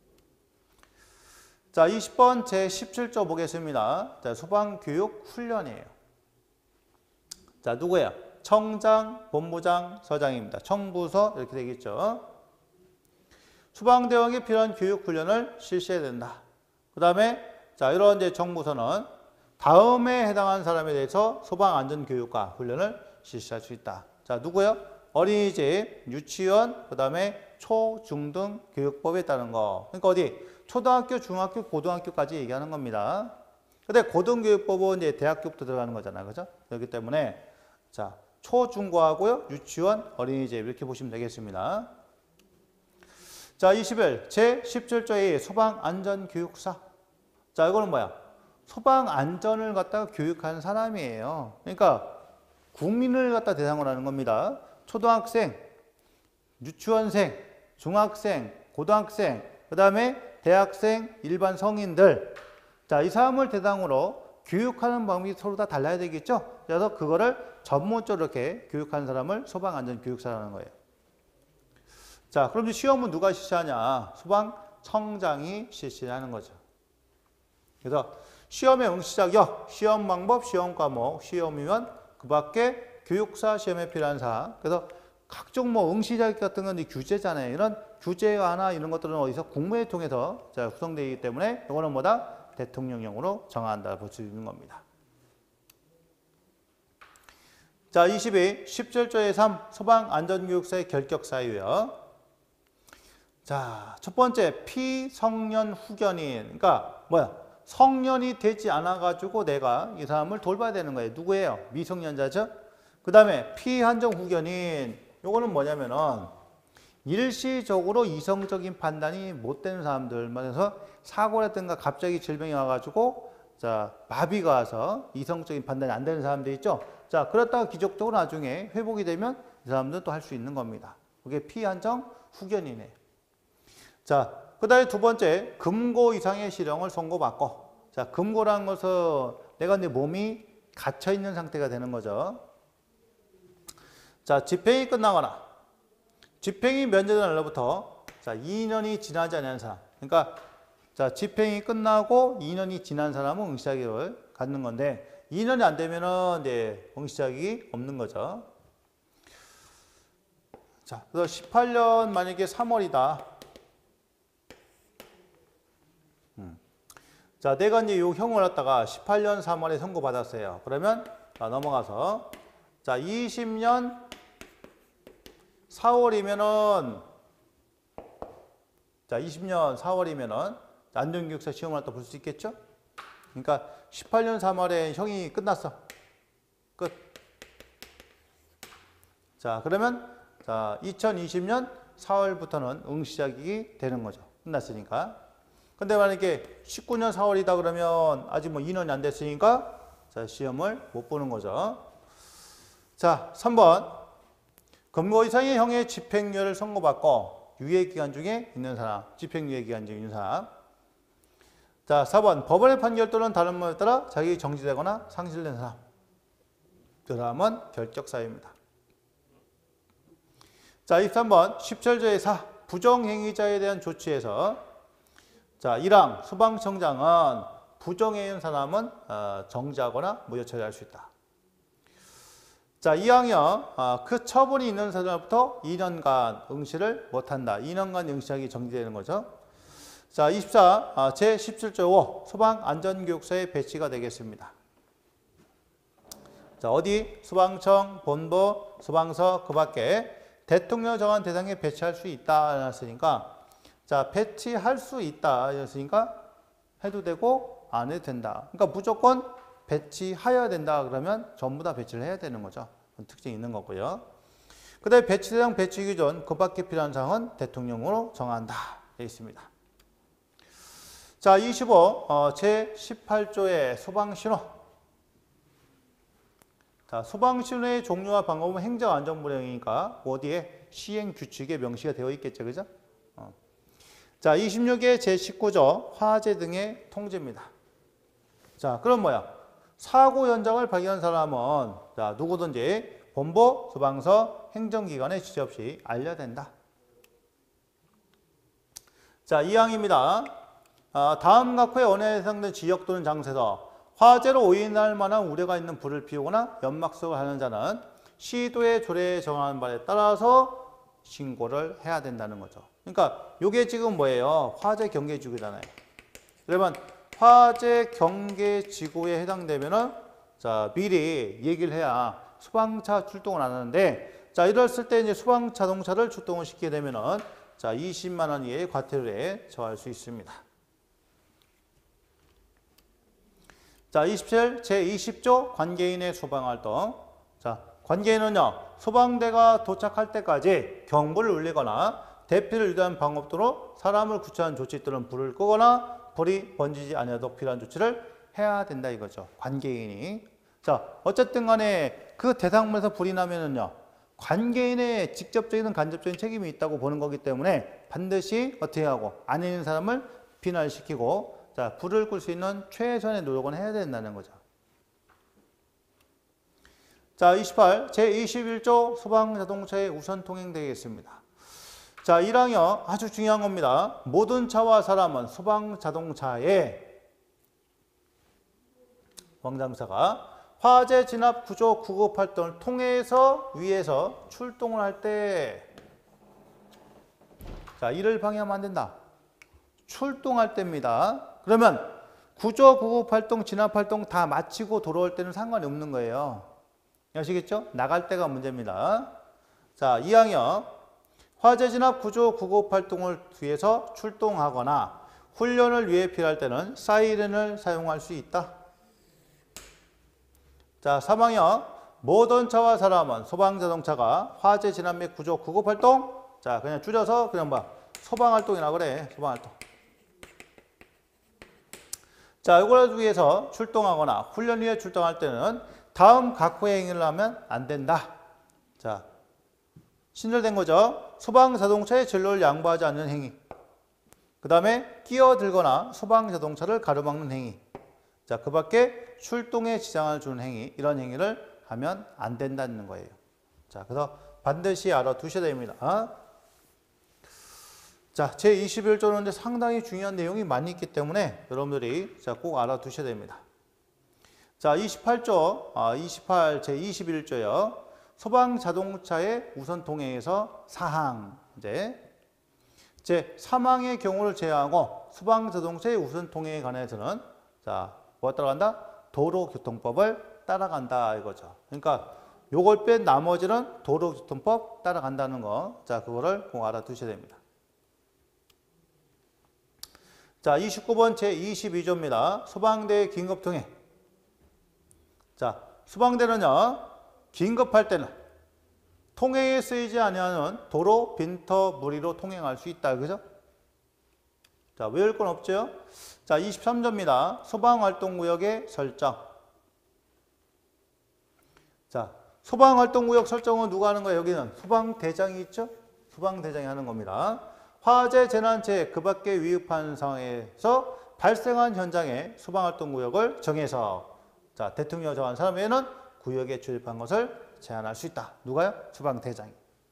자, 20번 제17조 보겠습니다. 자, 소방교육 훈련이에요. 자, 누구예요? 청장, 본부장, 서장입니다. 청부서 이렇게 되겠죠. 소방대원에게 필요한 교육 훈련을 실시해야 된다. 그 다음에 자, 이런 이제 청부서는 다음에 해당하는 사람에 대해서 소방안전교육과 훈련을 실시할 수 있다. 자, 누구요? 어린이집, 유치원, 그 다음에 초, 중 등 교육법에 따른 거. 그러니까 어디? 초등학교, 중학교, 고등학교까지 얘기하는 겁니다. 근데 고등교육법은 이제 대학교부터 들어가는 거잖아요. 그죠? 그렇기 때문에 자, 초, 중고하고요. 유치원, 어린이집 이렇게 보시면 되겠습니다. 자, 21. 제17조의 소방안전교육사. 자, 이거는 뭐야? 소방안전을 갖다가 교육하는 사람이에요. 그러니까 국민을 갖다 대상으로 하는 겁니다. 초등학생, 유치원생, 중학생, 고등학생, 그 다음에 대학생, 일반 성인들. 자, 이 사람을 대상으로 교육하는 방법이 서로 다 달라야 되겠죠? 그래서 그거를 전문적으로 이렇게 교육하는 사람을 소방안전교육사라는 거예요. 자, 그럼 시험은 누가 실시하냐? 소방청장이 실시하는 거죠. 그래서 시험의 응시 자격, 시험 방법, 시험 과목, 시험이면 그 밖에 교육사 시험에 필요한 사항. 그래서 각종 뭐 응시 자격 같은 건 규제잖아요. 이런 규제화나 이런 것들은 어디서 국무회의 통해서 구성되기 때문에 이거는 뭐다? 대통령령으로 정한다 볼 수 있는 겁니다. 자, 22. 17조의 3. 소방안전교육사의 결격 사유요. 자, 첫 번째 피성년 후견인. 그러니까 뭐야? 성년이 되지 않아가지고 내가 이 사람을 돌봐야 되는 거예요. 누구예요? 미성년자죠? 그 다음에 피한정 후견인. 요거는 뭐냐면은 일시적으로 이성적인 판단이 못 되는 사람들, 말해서 사고라든가 갑자기 질병이 와가지고 자, 마비가 와서 이성적인 판단이 안 되는 사람들 있죠? 자, 그렇다가 기적적으로 나중에 회복이 되면 이 사람들은 또 할 수 있는 겁니다. 그게 피한정 후견이네. 자, 그 다음에 두 번째, 금고 이상의 실형을 선고받고. 자, 금고라는 것은 내가 내 몸이 갇혀있는 상태가 되는 거죠. 자, 집행이 끝나거나, 집행이 면제된 날로부터 자, 2년이 지나지 않은 사람. 그러니까 자, 집행이 끝나고 2년이 지난 사람은 응시자격을 갖는 건데, 2년이 안 되면은 이제 응시자격이 없는 거죠. 자, 그래서 18년 만약에 3월이다. 자, 내가 이제 요 형을 갖다가 18년 3월에 선고받았어요. 그러면 자, 넘어가서 자, 20년 4월이면은 자, 20년 4월이면은 안전교육사 시험을 갖다 볼 수 있겠죠? 그러니까 18년 3월에 형이 끝났어. 끝. 자, 그러면 자, 2020년 4월부터는 응시자격이 되는 거죠. 끝났으니까. 근데 만약에 19년 4월이다 그러면 아직 뭐 2년이 안 됐으니까 자, 시험을 못 보는 거죠. 자, 3번. 금고 이상의 형의 집행유예를 선고받고 유예기간 중에 있는 사람. 집행유예기간 중에 있는 사람. 자, 4번. 법원의 판결 또는 다른 법에 따라 자격이 정지되거나 상실된 사람. 그 다음은 결격사유입니다. 자, 23번. 17조의 4. 부정행위자에 대한 조치에서 자, 1항 소방청장은 부정행위한 사람은 정지하거나 무효 처리할 수 있다. 자, 2항이요. 그 처분이 있는 사람부터 2년간 응시를 못한다. 2년간 응시하기 정지되는 거죠. 자, 24. 제17조 5. 소방안전교육사의 배치가 되겠습니다. 자, 어디? 소방청, 본부, 소방서 그 밖에 대통령 정한 대상에 배치할 수 있다 했으니까 자, 배치할 수 있다 이랬으니까 해도 되고 안 해도 된다. 그러니까 무조건 배치하여야 된다 그러면 전부 다 배치를 해야 되는 거죠. 그런 특징이 있는 거고요. 그 다음에 배치대상 배치 기준 그 밖에 필요한 사항은 대통령으로 정한다 되어 있습니다. 자, 25 제18조의 소방신호. 자, 소방신호의 종류와 방법은 행정안전부령이니까 어디에 시행규칙에 명시가 되어 있겠죠. 그죠? 자, 26의 제19조 화재 등의 통제입니다. 자, 그럼 뭐야? 사고 현장을 발견한 사람은 자, 누구든지 본부, 소방서, 행정기관에 지체 없이 알려야 된다. 자, 2항입니다. 다음 각호의 원해에 해당되는 지역 또는 장소에서 화재로 오인할 만한 우려가 있는 불을 피우거나 연막수를 하는 자는 시도의 조례에 정하는 바에 따라서 신고를 해야 된다는 거죠. 그러니까 이게 지금 뭐예요? 화재 경계지구잖아요. 그러면 화재 경계지구에 해당되면은 자, 미리 얘기를 해야 소방차 출동을 안 하는데 자, 이랬을 때 이제 소방 자동차를 출동을 시키게 되면은 자, 20만 원 이하의 과태료에 처할 수 있습니다. 자, 27 제20조 관계인의 소방활동. 자, 관계인은요, 소방대가 도착할 때까지 경보를 울리거나 대피를 유도한 방법도로 사람을 구출하는 조치 또는 불을 끄거나 불이 번지지 않아도 필요한 조치를 해야 된다 이거죠. 관계인이. 자, 어쨌든 간에 그 대상물에서 불이 나면은요, 관계인의 직접적인 간접적인 책임이 있다고 보는 거기 때문에 반드시 어떻게 하고 안에 있는 사람을 비난시키고 자, 불을 끌 수 있는 최선의 노력은 해야 된다는 거죠. 자, 28 제21조 소방자동차의 우선 통행 되겠습니다. 자, 1항이요. 아주 중요한 겁니다. 모든 차와 사람은 소방자동차에 소방장사가 화재 진압 구조 구급 활동을 통해서 위에서 출동을 할 때 자, 이를 방해하면 안 된다. 출동할 때입니다. 그러면 구조 구급 활동, 진압 활동 다 마치고 돌아올 때는 상관이 없는 거예요. 아시겠죠? 나갈 때가 문제입니다. 자, 2항이요. 화재 진압 구조 구급 활동을 위해서 출동하거나 훈련을 위해 필요할 때는 사이렌을 사용할 수 있다. 자, 3항이요. 모든 차와 사람은 소방자동차가 화재 진압 및 구조 구급 활동 자, 그냥 줄여서 그냥 뭐 소방활동이라 그래. 소방활동. 자, 이걸 위해서 출동하거나 훈련 위해 출동할 때는 다음 각호의 행위를 하면 안 된다. 자, 신설된 거죠. 소방자동차의 진로를 양보하지 않는 행위. 그 다음에 끼어들거나 소방자동차를 가로막는 행위. 자, 그 밖에 출동에 지장을 주는 행위, 이런 행위를 하면 안 된다는 거예요. 자, 그래서 반드시 알아두셔야 됩니다. 자, 제21조는 상당히 중요한 내용이 많이 있기 때문에 여러분들이 자, 꼭 알아두셔야 됩니다. 자, 28조, 28 제21조요. 소방자동차의 우선 통행에서 사항. 제 3항의 경우를 제외하고 소방자동차의 우선 통행에 관해서는 자, 뭐가 따라간다? 도로교통법을 따라간다 이거죠. 그러니까 요걸 뺀 나머지는 도로교통법 따라간다는 거. 자, 그거를 꼭 알아두셔야 됩니다. 자, 29번 제22조입니다. 소방대의 긴급통행. 자, 소방대는요, 긴급할 때는 통행에 쓰이지 아니하는 도로, 빈터, 무리로 통행할 수 있다. 그죠? 자, 외울 건 없죠? 자, 23조입니다. 소방활동구역의 설정. 자, 소방활동구역 설정은 누가 하는 거예요? 여기는 소방대장이 있죠? 소방대장이 하는 겁니다. 화재, 재난체, 그 밖에 위급한 상황에서 발생한 현장에 소방활동구역을 정해서 자, 대통령이 정한 사람에는 구역에 출입한 것을 제한할 수 있다. 누가요? 소방대장이.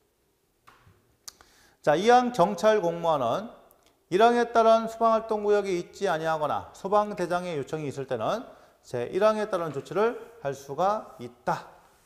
자, 2항 경찰 공무원은 1항에 따른 소방활동구역이 있지 아니하거나 소방대장의 요청이 있을 때는 제1항에 따른 조치를 할 수가 있다.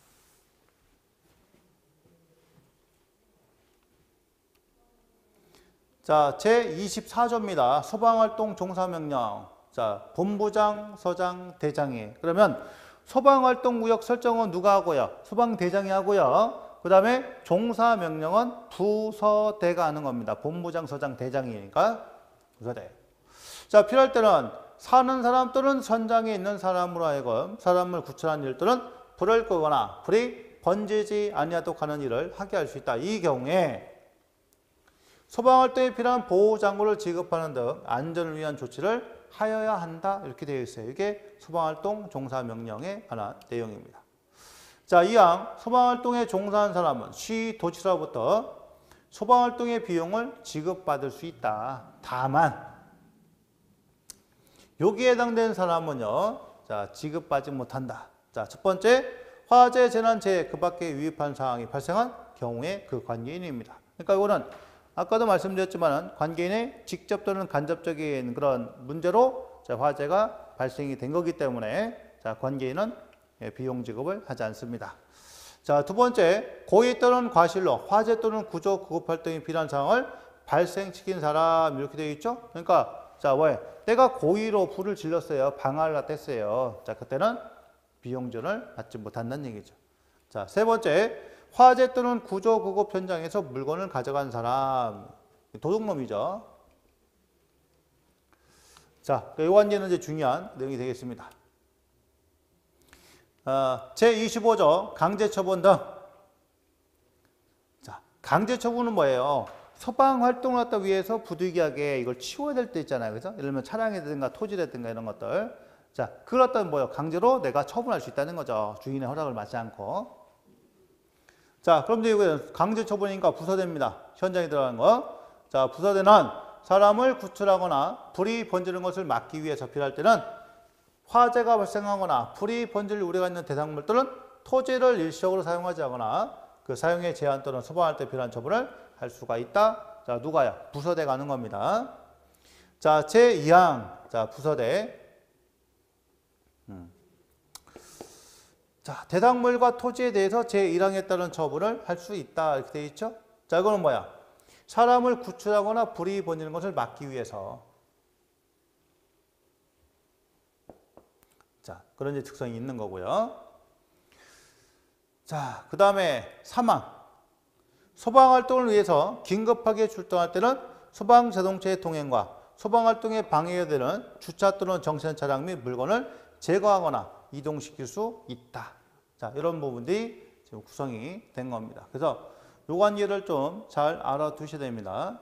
자, 제24조입니다. 소방활동 종사명령. 자, 본부장, 서장, 대장이. 그러면 소방활동구역 설정은 누가 하고요? 소방대장이 하고요. 그 다음에 종사명령은 부서대가 하는 겁니다. 본부장, 서장, 대장이니까 부서대. 자, 필요할 때는 사는 사람 또는 선장에 있는 사람으로 하여금 사람을 구출하는 일 또는 불을 끄거나 불이 번지지 아니하도록 하는 일을 하게 할 수 있다. 이 경우에 소방활동에 필요한 보호장구를 지급하는 등 안전을 위한 조치를 하여야 한다. 이렇게 되어 있어요. 이게 소방활동 종사명령에 관한 내용입니다. 자, 이항 소방활동에 종사한 사람은 시 도지사로부터 소방활동의 비용을 지급받을 수 있다. 다만 여기에 해당되는 사람은요, 자, 지급받지 못한다. 자, 첫 번째, 화재, 재난, 재해 그 밖에 위급한 상황이 발생한 경우에 그 관계인입니다. 그러니까 이거는 아까도 말씀드렸지만 관계인의 직접 또는 간접적인 그런 문제로 자, 화재가 발생이 된 거기 때문에 자, 관계인은 비용 지급을 하지 않습니다. 자, 두 번째, 고의 또는 과실로 화재 또는 구조 구급 활동이 필요한 상황을 발생시킨 사람 이렇게 되어 있죠. 그러니까 자, 왜? 내가 고의로 불을 질렀어요. 방화를 했어요. 자, 그때는 비용전을 받지 못한다는 얘기죠. 자, 세 번째, 화재 또는 구조 구급 현장에서 물건을 가져간 사람, 도둑놈이죠. 자, 이 관계는 이제 중요한 내용이 되겠습니다. 제25조 강제처분 등. 자, 강제처분은 뭐예요? 소방 활동을 하기 위해서 부득이하게 이걸 치워야 될 때 있잖아요. 그죠? 예를 들면 차량이라든가 토지라든가 이런 것들. 자, 그걸 어떤 뭐예요? 강제로 내가 처분할 수 있다는 거죠. 주인의 허락을 받지 않고. 자, 그럼 이제 이거 강제처분이니까 부서됩니다. 현장에 들어가는 거. 자, 부서되는 사람을 구출하거나 불이 번지는 것을 막기 위해서 필요할 때는 화재가 발생하거나 불이 번질 우려가 있는 대상물들은 토지를 일시적으로 사용하지 않거나 그 사용의 제한 또는 소방할 때 필요한 처분을 할 수가 있다. 자, 누가요? 부서대 가는 겁니다. 자, 제2항. 자, 부서대. 자, 대상물과 토지에 대해서 제1항에 따른 처분을 할 수 있다. 이렇게 되어 있죠? 자, 이거는 뭐야? 사람을 구출하거나 불이 번지는 것을 막기 위해서. 자, 그런 이제 특성이 있는 거고요. 자, 그 다음에 3항. 소방활동을 위해서 긴급하게 출동할 때는 소방자동차의 동행과 소방활동에 방해가 되는 주차 또는 정체된 차량 및 물건을 제거하거나 이동시킬 수 있다. 자, 이런 부분들이 지금 구성이 된 겁니다. 그래서 요 관계를 좀 잘 알아두셔야 됩니다.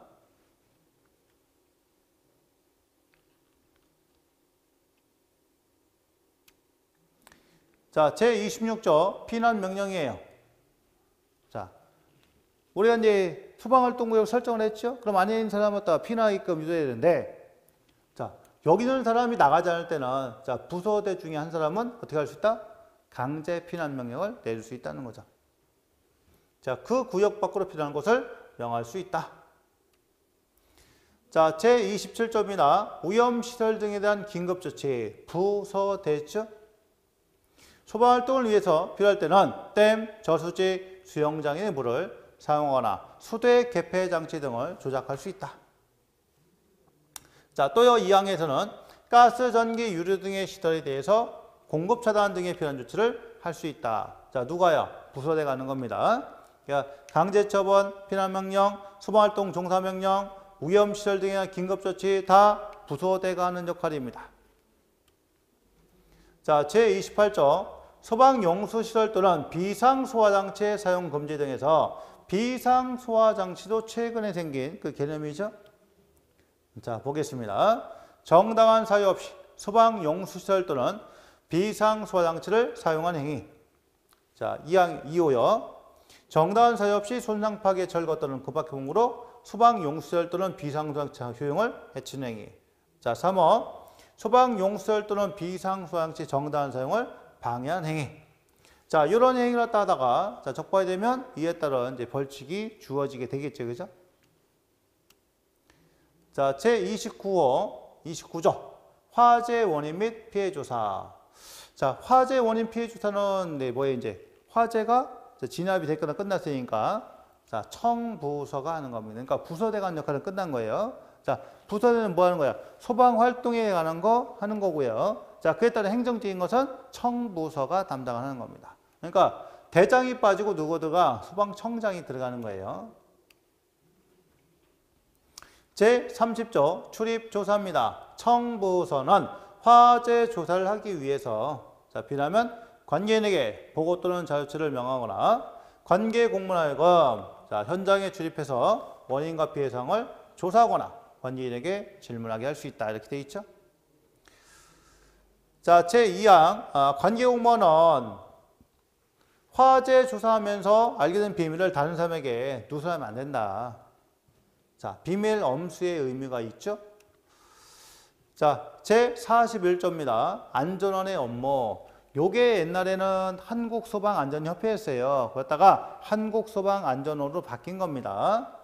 자, 제26조 피난명령이에요. 자, 우리가 이제 소방활동구역 설정을 했죠? 그럼 안에 있는 사람부터 피난하게끔 유도해야 되는데, 자, 여기 있는 사람이 나가지 않을 때는, 자, 부서대 중에 한 사람은 어떻게 할 수 있다? 강제 피난명령을 내릴 수 있다는 거죠. 자, 그 구역 밖으로 피난하는 것을 명할 수 있다. 자, 제27조입니다. 오염시설 등에 대한 긴급조치, 부서대죠? 소방활동을 위해서 필요할 때는 댐, 저수지, 수영장의 물을 사용하거나 수도의 개폐 장치 등을 조작할 수 있다. 자, 또요 2항에서는 가스, 전기, 유류 등의 시설에 대해서 공급 차단 등의 필요한 조치를 할 수 있다. 자, 누가요? 부서대 가는 겁니다. 그러니까 강제처분, 피난명령, 소방활동 종사명령, 오염시설 등의 긴급조치 다 부서대가 하는 역할입니다. 자, 제28조 소방용수시설 또는 비상소화장치의 사용 금지 등에서 비상소화장치도 최근에 생긴 그 개념이죠. 자, 보겠습니다. 정당한 사유 없이 소방용수시설 또는 비상소화장치를 사용한 행위. 자, 2항 2호요. 정당한 사유 없이 손상, 파괴, 철거 또는 그 밖의 공구로 소방용수시설 또는 비상소화장치 효용을 해치는 행위. 자, 3호. 소방용수시설 또는 비상소화장치 정당한 사용을 방해한 행위. 자, 이런 행위를 따다가 자, 적발이 되면 이에 따른 이제 벌칙이 주어지게 되겠죠. 그죠? 자, 제29호, 29조. 화재 원인 및 피해 조사. 자, 화재 원인 피해 조사는 네, 뭐예요? 이제 화재가 진압이 됐거나 끝났으니까 자, 청부서가 하는 겁니다. 그러니까 부서대가 하는 역할은 끝난 거예요. 자, 부서대는 뭐 하는 거야? 소방 활동에 관한 거 하는 거고요. 자, 그에 따른 행정적인 것은 청부서가 담당하는 겁니다. 그러니까 대장이 빠지고 누구들가 소방청장이 들어가는 거예요. 제30조 출입조사입니다. 청부서는 화재 조사를 하기 위해서 자, B라면 관계인에게 보고 또는 자료치를 명하거나 관계 공무원하여금 자, 현장에 출입해서 원인과 피해 상황을 조사하거나 관계인에게 질문하게 할 수 있다. 이렇게 돼 있죠. 자, 제2항 관계 공무원은 화재 조사하면서 알게 된 비밀을 다른 사람에게 누설하면 안 된다. 자, 비밀 엄수의 의미가 있죠. 자, 제41조입니다. 안전원의 업무. 요게 옛날에는 한국소방안전협회였어요. 그랬다가 한국소방안전원으로 바뀐 겁니다.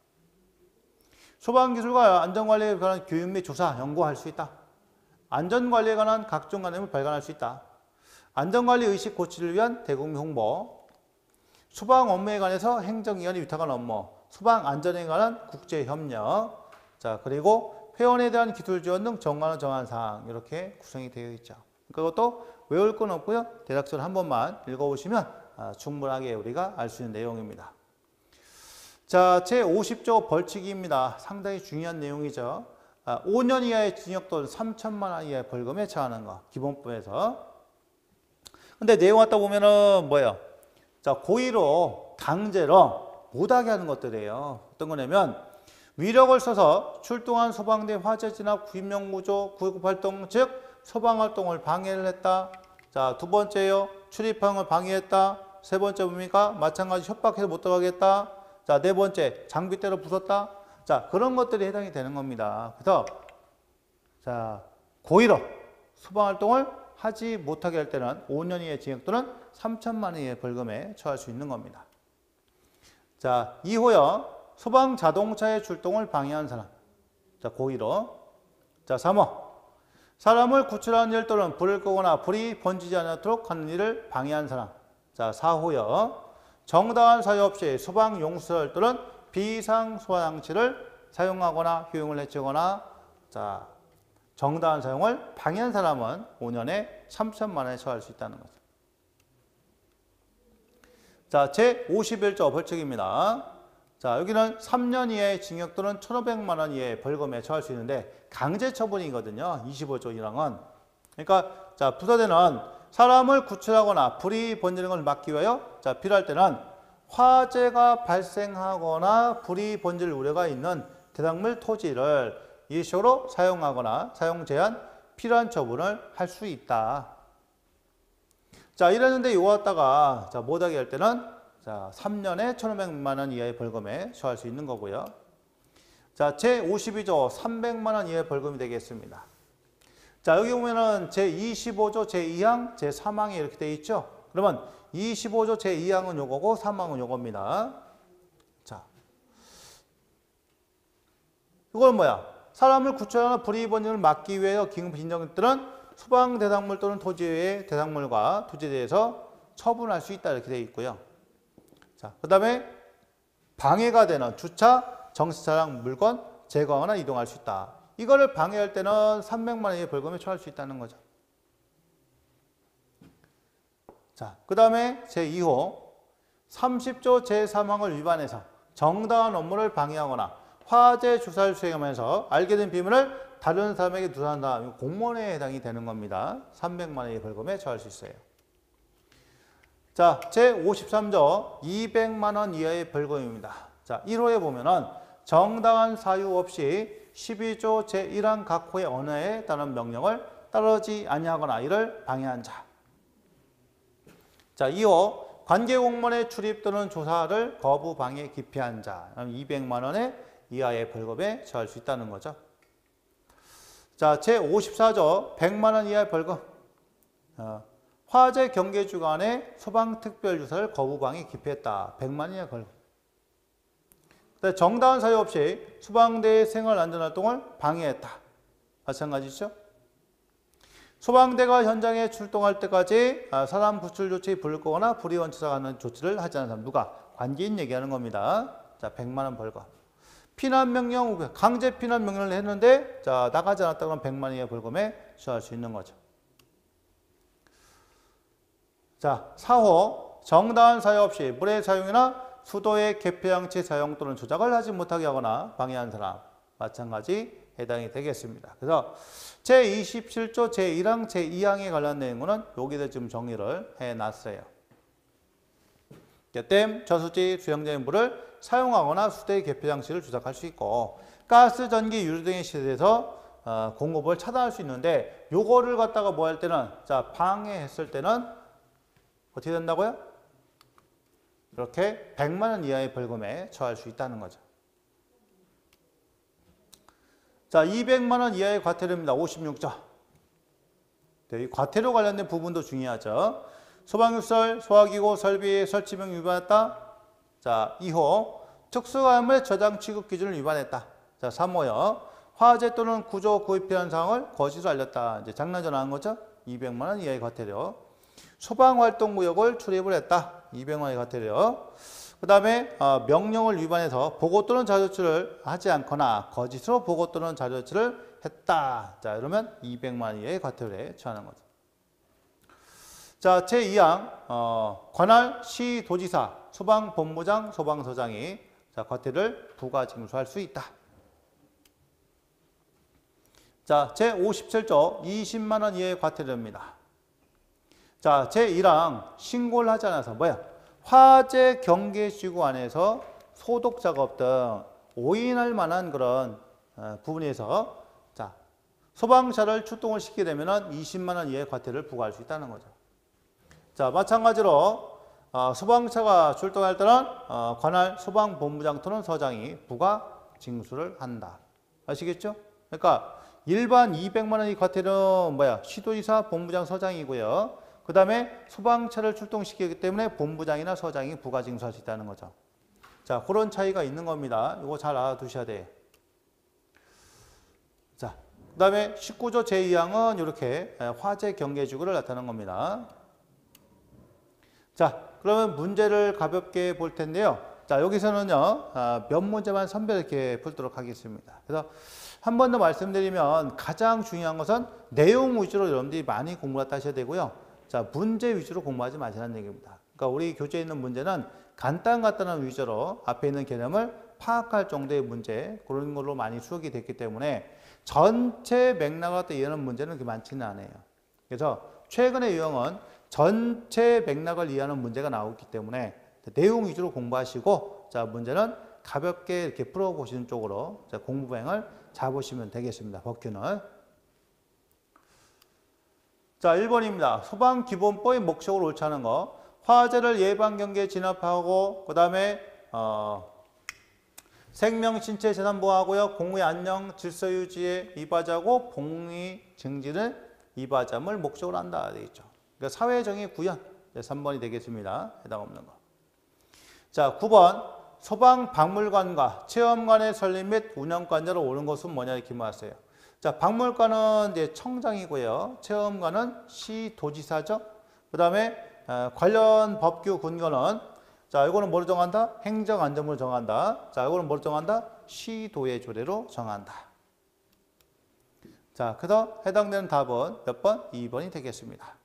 소방기술과 안전관리에 관한 교육 및 조사, 연구할 수 있다. 안전관리에 관한 각종 관행을 발견할 수 있다. 안전관리 의식 고취를 위한 대국민 홍보. 소방 업무에 관해서 행정기관이 위탁한 업무. 소방 안전에 관한 국제협력. 자, 그리고 회원에 대한 기술 지원 등 정관을 정한 사항. 이렇게 구성이 되어 있죠. 그것도 외울 건 없고요. 대략적으로 한 번만 읽어보시면 충분하게 우리가 알 수 있는 내용입니다. 자, 제50조 벌칙입니다. 상당히 중요한 내용이죠. 5년 이하의 징역 또는 3천만 원 이하의 벌금에 처하는 거. 기본법에서. 근데 내용 왔다 보면은 뭐예요? 자, 고의로 강제로 못하게 하는 것들이에요. 어떤 거냐면 위력을 써서 출동한 소방대 화재 진압 구입용 구조 구급 활동 즉 소방활동을 방해를 했다. 자, 두 번째요. 출입항을 방해했다. 세 번째 뭡니까? 마찬가지 협박해서 못 들어가겠다. 자, 네 번째 장비대로 부쉈다. 자, 그런 것들이 해당이 되는 겁니다. 그래서 자, 고의로 소방활동을 하지 못하게 할 때는 5년 이하의 징역 또는 3천만 원 이하의 벌금에 처할 수 있는 겁니다. 자, 2호요. 소방 자동차의 출동을 방해한 사람. 자, 고의로. 자, 3호. 사람을 구출하는 일 또는 불을 끄거나 불이 번지지 않도록 하는 일을 방해한 사람. 자, 4호요. 정당한 사유 없이 소방 용수설 또는 비상 소화장치를 사용하거나 효용을 해치거나 자, 정당한 사용을 방해한 사람은 5년에 3천만 원에 처할 수 있다는 거죠. 자, 제51조 벌칙입니다. 자, 여기는 3년 이하의 징역 또는 1,500만 원 이하의 벌금에 처할 수 있는데 강제 처분이거든요. 25조 1항은. 그러니까 자, 부서대는 사람을 구출하거나 불이 번지는 걸 막기 위하여 자, 필요할 때는 화재가 발생하거나 불이 번질 우려가 있는 대상물 토지를 일시적으로 사용하거나 사용 제한 필요한 처분을 할 수 있다. 자, 이랬는데 요거 갖다가 자, 못하게 할 때는 자, 3년에 1,500만 원 이하의 벌금에 처할 수 있는 거고요. 자, 제52조 300만 원 이하의 벌금이 되겠습니다. 자, 여기 보면은 제25조 제2항, 제3항이 이렇게 되어 있죠. 그러면 25조 제2항은 요거고 3항은 요겁니다. 자, 이건 뭐야? 사람을 구출하거나 불이 번짐을 막기 위해 긴급 인정들은 소방 대상물 또는 토지의 대상물과 토지에 대해서 처분할 수 있다 이렇게 되어 있고요. 자, 그 다음에 방해가 되는 주차, 정시차량, 물건 제거하거나 이동할 수 있다. 이거를 방해할 때는 300만 원의 벌금에 처할 수 있다는 거죠. 자, 그 다음에 제2호 30조 제3항을 위반해서 정당한 업무를 방해하거나 화재 조사를 수행하면서 알게 된 비밀을 다른 사람에게 누설한다. 공무원에 해당이 되는 겁니다. 300만 원의 벌금에 처할 수 있어요. 자, 제53조 200만 원 이하의 벌금입니다. 자, 1호에 보면은 정당한 사유 없이 12조 제1항 각 호의 언어에 따른 명령을 따르지 아니하거나 이를 방해한 자. 자, 2호 관계공무원의 출입 또는 조사를 거부, 방해, 기피한 자. 200만 원의 이하의 벌금에 처할 수 있다는 거죠. 자, 제54조 100만 원 이하의 벌금. 화재 경계 주간에 소방특별조사를 거부, 방해, 기피했다. 100만 원 이하의 벌금. 정당한 사유 없이 소방대의 생활안전활동을 방해했다. 마찬가지죠. 소방대가 현장에 출동할 때까지 사람 구출 조치 불을 끄거나 불이 원치사하는 조치를 하지 않은 사람. 누가? 관계인 얘기하는 겁니다. 자, 100만 원 벌금. 피난 명령, 강제 피난 명령을 했는데 자, 나가지 않았다 그러면 100만 원 이하의 벌금에 처할 수 있는 거죠. 자, 4호 정당한 사유 없이 물의 사용이나 수도의 개폐장치 사용 또는 조작을 하지 못하게 하거나 방해한 사람. 마찬가지 해당이 되겠습니다. 그래서 제27조 제1항, 제2항에 관련된 거는 여기다 지금 정리를 해놨어요. 댐, 저수지, 수영장의 물을 사용하거나 수대의 개표 장치를 조작할 수 있고 가스, 전기, 유류 등의 시설에서 공급을 차단할 수 있는데 요거를 갖다가 뭐 할 때는 자 방해했을 때는 어떻게 된다고요? 이렇게 100만 원 이하의 벌금에 처할 수 있다는 거죠. 자, 200만 원 이하의 과태료입니다. 56조. 이 과태료 관련된 부분도 중요하죠. 소방시설, 소화기구, 설비 설치명 위반했다. 자, 2호. 특수화물 저장 취급 기준을 위반했다. 자, 3호요. 화재 또는 구조 구입 필요한 상황을 거짓으로 알렸다. 이제 장난 전화한 거죠. 200만 원 이하의 과태료. 소방활동구역을 출입을 했다. 200만 원의 과태료. 그 다음에 명령을 위반해서 보고 또는 자료조치를 하지 않거나 거짓으로 보고 또는 자료조치를 했다. 자, 이러면 200만 원 이하의 과태료에 처하는 거죠. 자, 제2항 관할 시도지사, 소방본부장, 소방서장이 자, 과태료를 부과징수할 수 있다. 자, 제57조 20만 원 이하의 과태료입니다. 자, 제1항 신고를 하지 않아서 뭐야? 화재 경계지구 안에서 소독 작업 등 오인할 만한 그런 부분에서 자, 소방차를 출동을 시키게 되면 20만 원 이하의 과태료를 부과할 수 있다는 거죠. 자, 마찬가지로 소방차가 출동할 때는 관할 소방본부장 또는 서장이 부과 징수를 한다. 아시겠죠? 그러니까 일반 200만 원의 과태료는 뭐야? 시도지사, 본부장, 서장이고요. 그 다음에 소방차를 출동시키기 때문에 본부장이나 서장이 부과징수할 수 있다는 거죠. 자, 그런 차이가 있는 겁니다. 이거 잘 알아두셔야 돼요. 자, 그 다음에 19조 제2항은 이렇게 화재 경계지구를 나타내는 겁니다. 자, 그러면 문제를 가볍게 볼 텐데요. 자, 여기서는요, 몇 문제만 선별 이렇게 풀도록 하겠습니다. 그래서 한 번 더 말씀드리면 가장 중요한 것은 내용 위주로 여러분들이 많이 공부를 하셔야 되고요. 자, 문제 위주로 공부하지 마시라는 얘기입니다. 그러니까 우리 교재에 있는 문제는 간단한 위주로 앞에 있는 개념을 파악할 정도의 문제, 그런 걸로 많이 수록이 됐기 때문에 전체 맥락을 이해하는 문제는 그렇게 많지는 않아요. 그래서 최근의 유형은 전체 맥락을 이해하는 문제가 나오기 때문에 내용 위주로 공부하시고 자, 문제는 가볍게 이렇게 풀어보시는 쪽으로 자, 공부방향을 잡으시면 되겠습니다. 법규는. 자, 1번입니다. 소방기본법의 목적을 옳지 않은 거. 화재를 예방 경계에 진압하고 그 다음에 생명, 신체, 재산 보호하고요. 공의 안녕, 질서 유지에 이바지하고 복리 증진을 이바지함을 목적으로 한다 되겠죠. 그러니까 사회정의 구현 3번이 되겠습니다. 해당 없는 거. 자, 9번 소방박물관과 체험관의 설립 및 운영관자로 오는 것은 뭐냐 이렇게 물었어요. 자, 박물관은 이제 청장이고요. 체험관은 시도지사죠. 그 다음에 관련 법규 근거는 자, 이거는 뭐로 정한다? 행정안전부로 정한다. 자, 이거는 뭐로 정한다? 시도의 조례로 정한다. 자, 그래서 해당되는 답은 몇 번? 2번이 되겠습니다.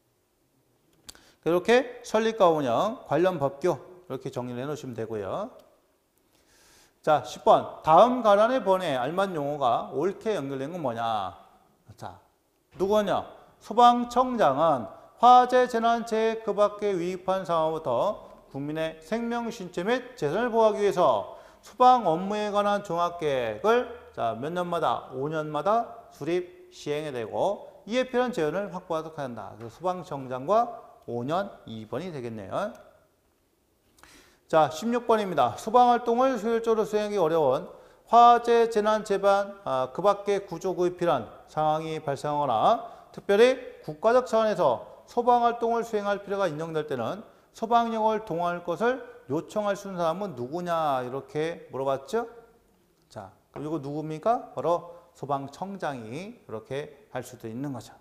이렇게 설립과 운영, 관련 법규 이렇게 정리를 해놓으시면 되고요. 자, 10번. 다음 관한의 번에 알맞은 용어가 옳게 연결된 건 뭐냐? 자, 누구냐? 소방청장은 화재, 재난, 재해 그 밖에 위급한 상황부터 국민의 생명, 신체 및 재산을 보호하기 위해서 소방 업무에 관한 종합계획을 자, 몇 년마다? 5년마다 수립, 시행해 되고 이에 필요한 재원을 확보하도록 한다. 그래서 소방청장과 5년 2번이 되겠네요. 자, 16번입니다. 소방활동을 효율적으로 수행하기 어려운 화재, 재난, 재반, 그 밖에 구조 구입 필요한 상황이 발생하거나 특별히 국가적 차원에서 소방활동을 수행할 필요가 인정될 때는 소방력을 동원할 것을 요청할 수 있는 사람은 누구냐 이렇게 물어봤죠. 자, 그럼 이거 누굽니까? 바로 소방청장이 이렇게 할 수도 있는 거죠.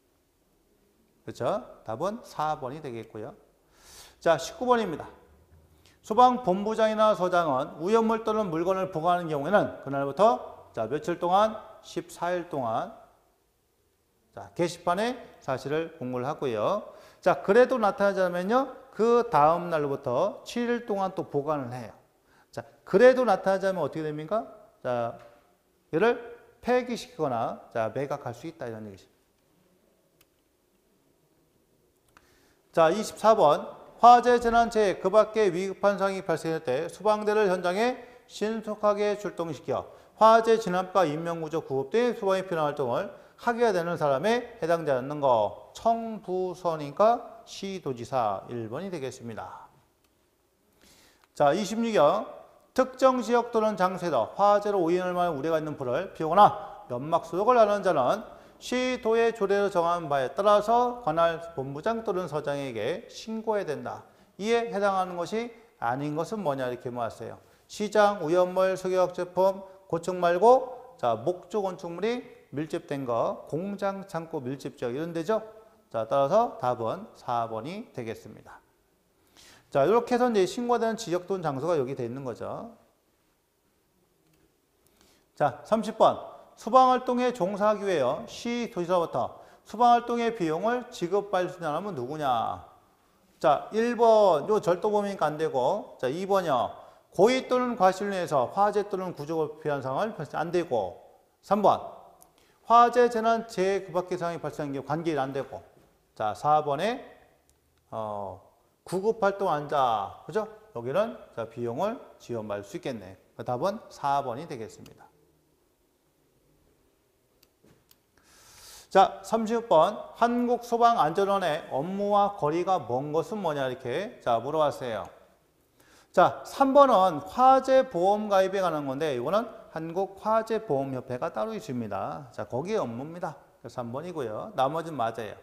그렇죠? 답은 4번이 되겠고요. 자, 19번입니다. 소방본부장이나 서장은 위험물 또는 물건을 보관하는 경우에는 그날부터 자, 며칠 동안? 14일 동안 자, 게시판에 사실을 공고를 하고요. 자, 그래도 나타나지 않으면요. 그 다음 날로부터 7일 동안 또 보관을 해요. 자, 그래도 나타나지 않으면 어떻게 됩니까? 자, 얘를 폐기시키거나 자, 매각할 수 있다 이런 얘기죠. 자, 24번 화재, 재난, 재해 그 밖에 위급한 상황이 발생할 때 소방대를 현장에 신속하게 출동시켜 화재 진압과 인명구조 구급 등 소방이 필요한 활동을 하게 되는 사람에 해당되지 않는 거 청부서니까 시도지사 1번이 되겠습니다. 자, 26형 특정 지역 또는 장소에서 화재로 오인할 만한 우려가 있는 불을 피우거나 연막 소독을 하는 자는 시도의 조례로 정한 바에 따라서 관할 본부장 또는 서장에게 신고해야 된다. 이에 해당하는 것이 아닌 것은 뭐냐 이렇게 모았어요. 시장, 우연물, 소기업 제품, 고층 말고 자, 목조 건축물이 밀집된 거, 공장, 창고 밀집 지역 이런 데죠. 자, 따라서 답은 4번이 되겠습니다. 자, 이렇게 해서 이제 신고되는 지역 또는 장소가 여기 돼 있는 거죠. 자, 30번. 소방활동에 종사하기 위하여 시 도지사로부터 소방활동의 비용을 지급받을 수 있는 사람은 누구냐? 자, 1번, 요 절도범이니까 안 되고, 자, 2번이요. 고의 또는 과실로 인해서 화재 또는 구조가 필요한 상황을 발생 안 되고, 3번. 화재, 재난, 재해 그 밖의 상황이 발생한 경우 관계일 안 되고, 자, 4번에, 구급활동 환자, 그죠? 여기는 자, 비용을 지원받을 수 있겠네. 답은 4번이 되겠습니다. 자, 36번. 한국소방안전원의 업무와 거리가 먼 것은 뭐냐 이렇게 자, 물어봤어요. 자, 3번은 화재보험 가입에 관한 건데 이거는 한국화재보험협회가 따로 있습니다. 자, 거기에 업무입니다. 그래서 3번이고요. 나머지는 맞아요.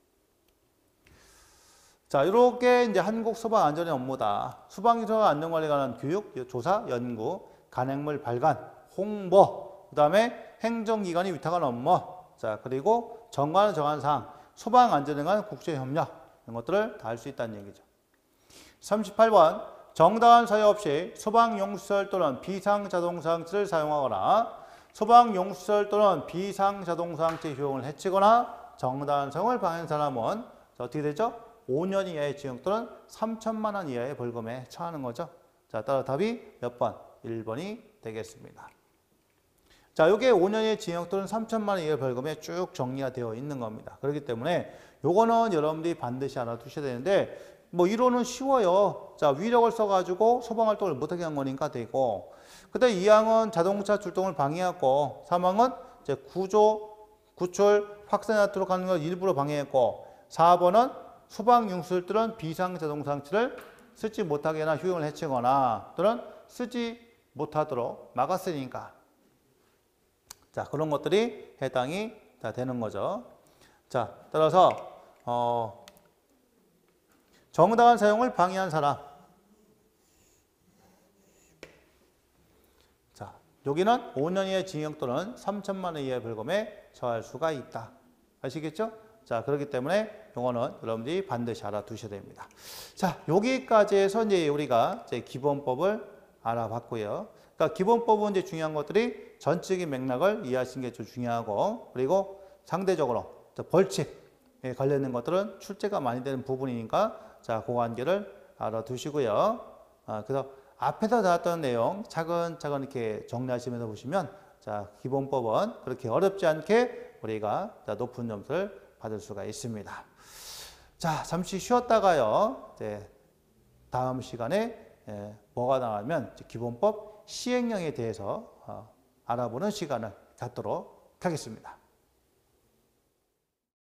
자, 이렇게 이제 한국소방안전의 업무다. 소방기소와 안전관리에 관한 교육, 조사, 연구, 간행물 발간, 홍보, 그 다음에 행정기관이 위탁한 업무, 자, 그리고 정관을 정한 사항, 소방안전에 관한 국제협력 이런 것들을 다 할 수 있다는 얘기죠. 38번 정당한 사유 없이 소방용시설 또는 비상자동사항체를 사용하거나 소방용시설 또는 비상자동사항체 효용을 해치거나 정당한 사용을 방해한 사람은 어떻게 되죠? 5년 이하의 징역 또는 3천만 원 이하의 벌금에 처하는 거죠. 자, 따라 답이 몇 번? 1번이 되겠습니다. 자, 이게 5년의 징역 또는 3천만 원 이하의 벌금에 쭉 정리가 되어 있는 겁니다. 그렇기 때문에 요거는 여러분들이 반드시 알아두셔야 되는데 뭐 이론은 쉬워요. 자, 위력을 써가지고 소방활동을 못하게 한 거니까 되고, 그다음 2항은 자동차 출동을 방해했고, 3항은 이제 구출, 확산이 나도록 하는 걸 일부러 방해했고, 4번은 소방용시설들은 비상자동사항체를 쓰지 못하게나 효용을 해치거나 또는 쓰지 못하도록 막았으니까. 자, 그런 것들이 해당이 다 되는 거죠. 자, 따라서 정당한 사용을 방해한 사람. 자, 여기는 5년 이하의 징역 또는 3천만 원 이하의 벌금에 처할 수가 있다. 아시겠죠? 자, 그렇기 때문에 이거는 여러분들이 반드시 알아두셔야 됩니다. 자, 여기까지 해서 이제 우리가 이제 기본법을 알아봤고요. 그러니까 기본법은 이제 중요한 것들이 전체적인 맥락을 이해하시는 게 좀 중요하고, 그리고 상대적으로 벌칙에 관련된 것들은 출제가 많이 되는 부분이니까 자, 그 관계를 알아두시고요. 그래서 앞에서 나왔던 내용 차근차근 이렇게 정리하시면서 보시면 자, 기본법은 그렇게 어렵지 않게 우리가 자, 높은 점수를 받을 수가 있습니다. 자, 잠시 쉬었다가요. 이제 다음 시간에 뭐가 나오면 기본법 시행령에 대해서 알아보는 시간을 갖도록 하겠습니다.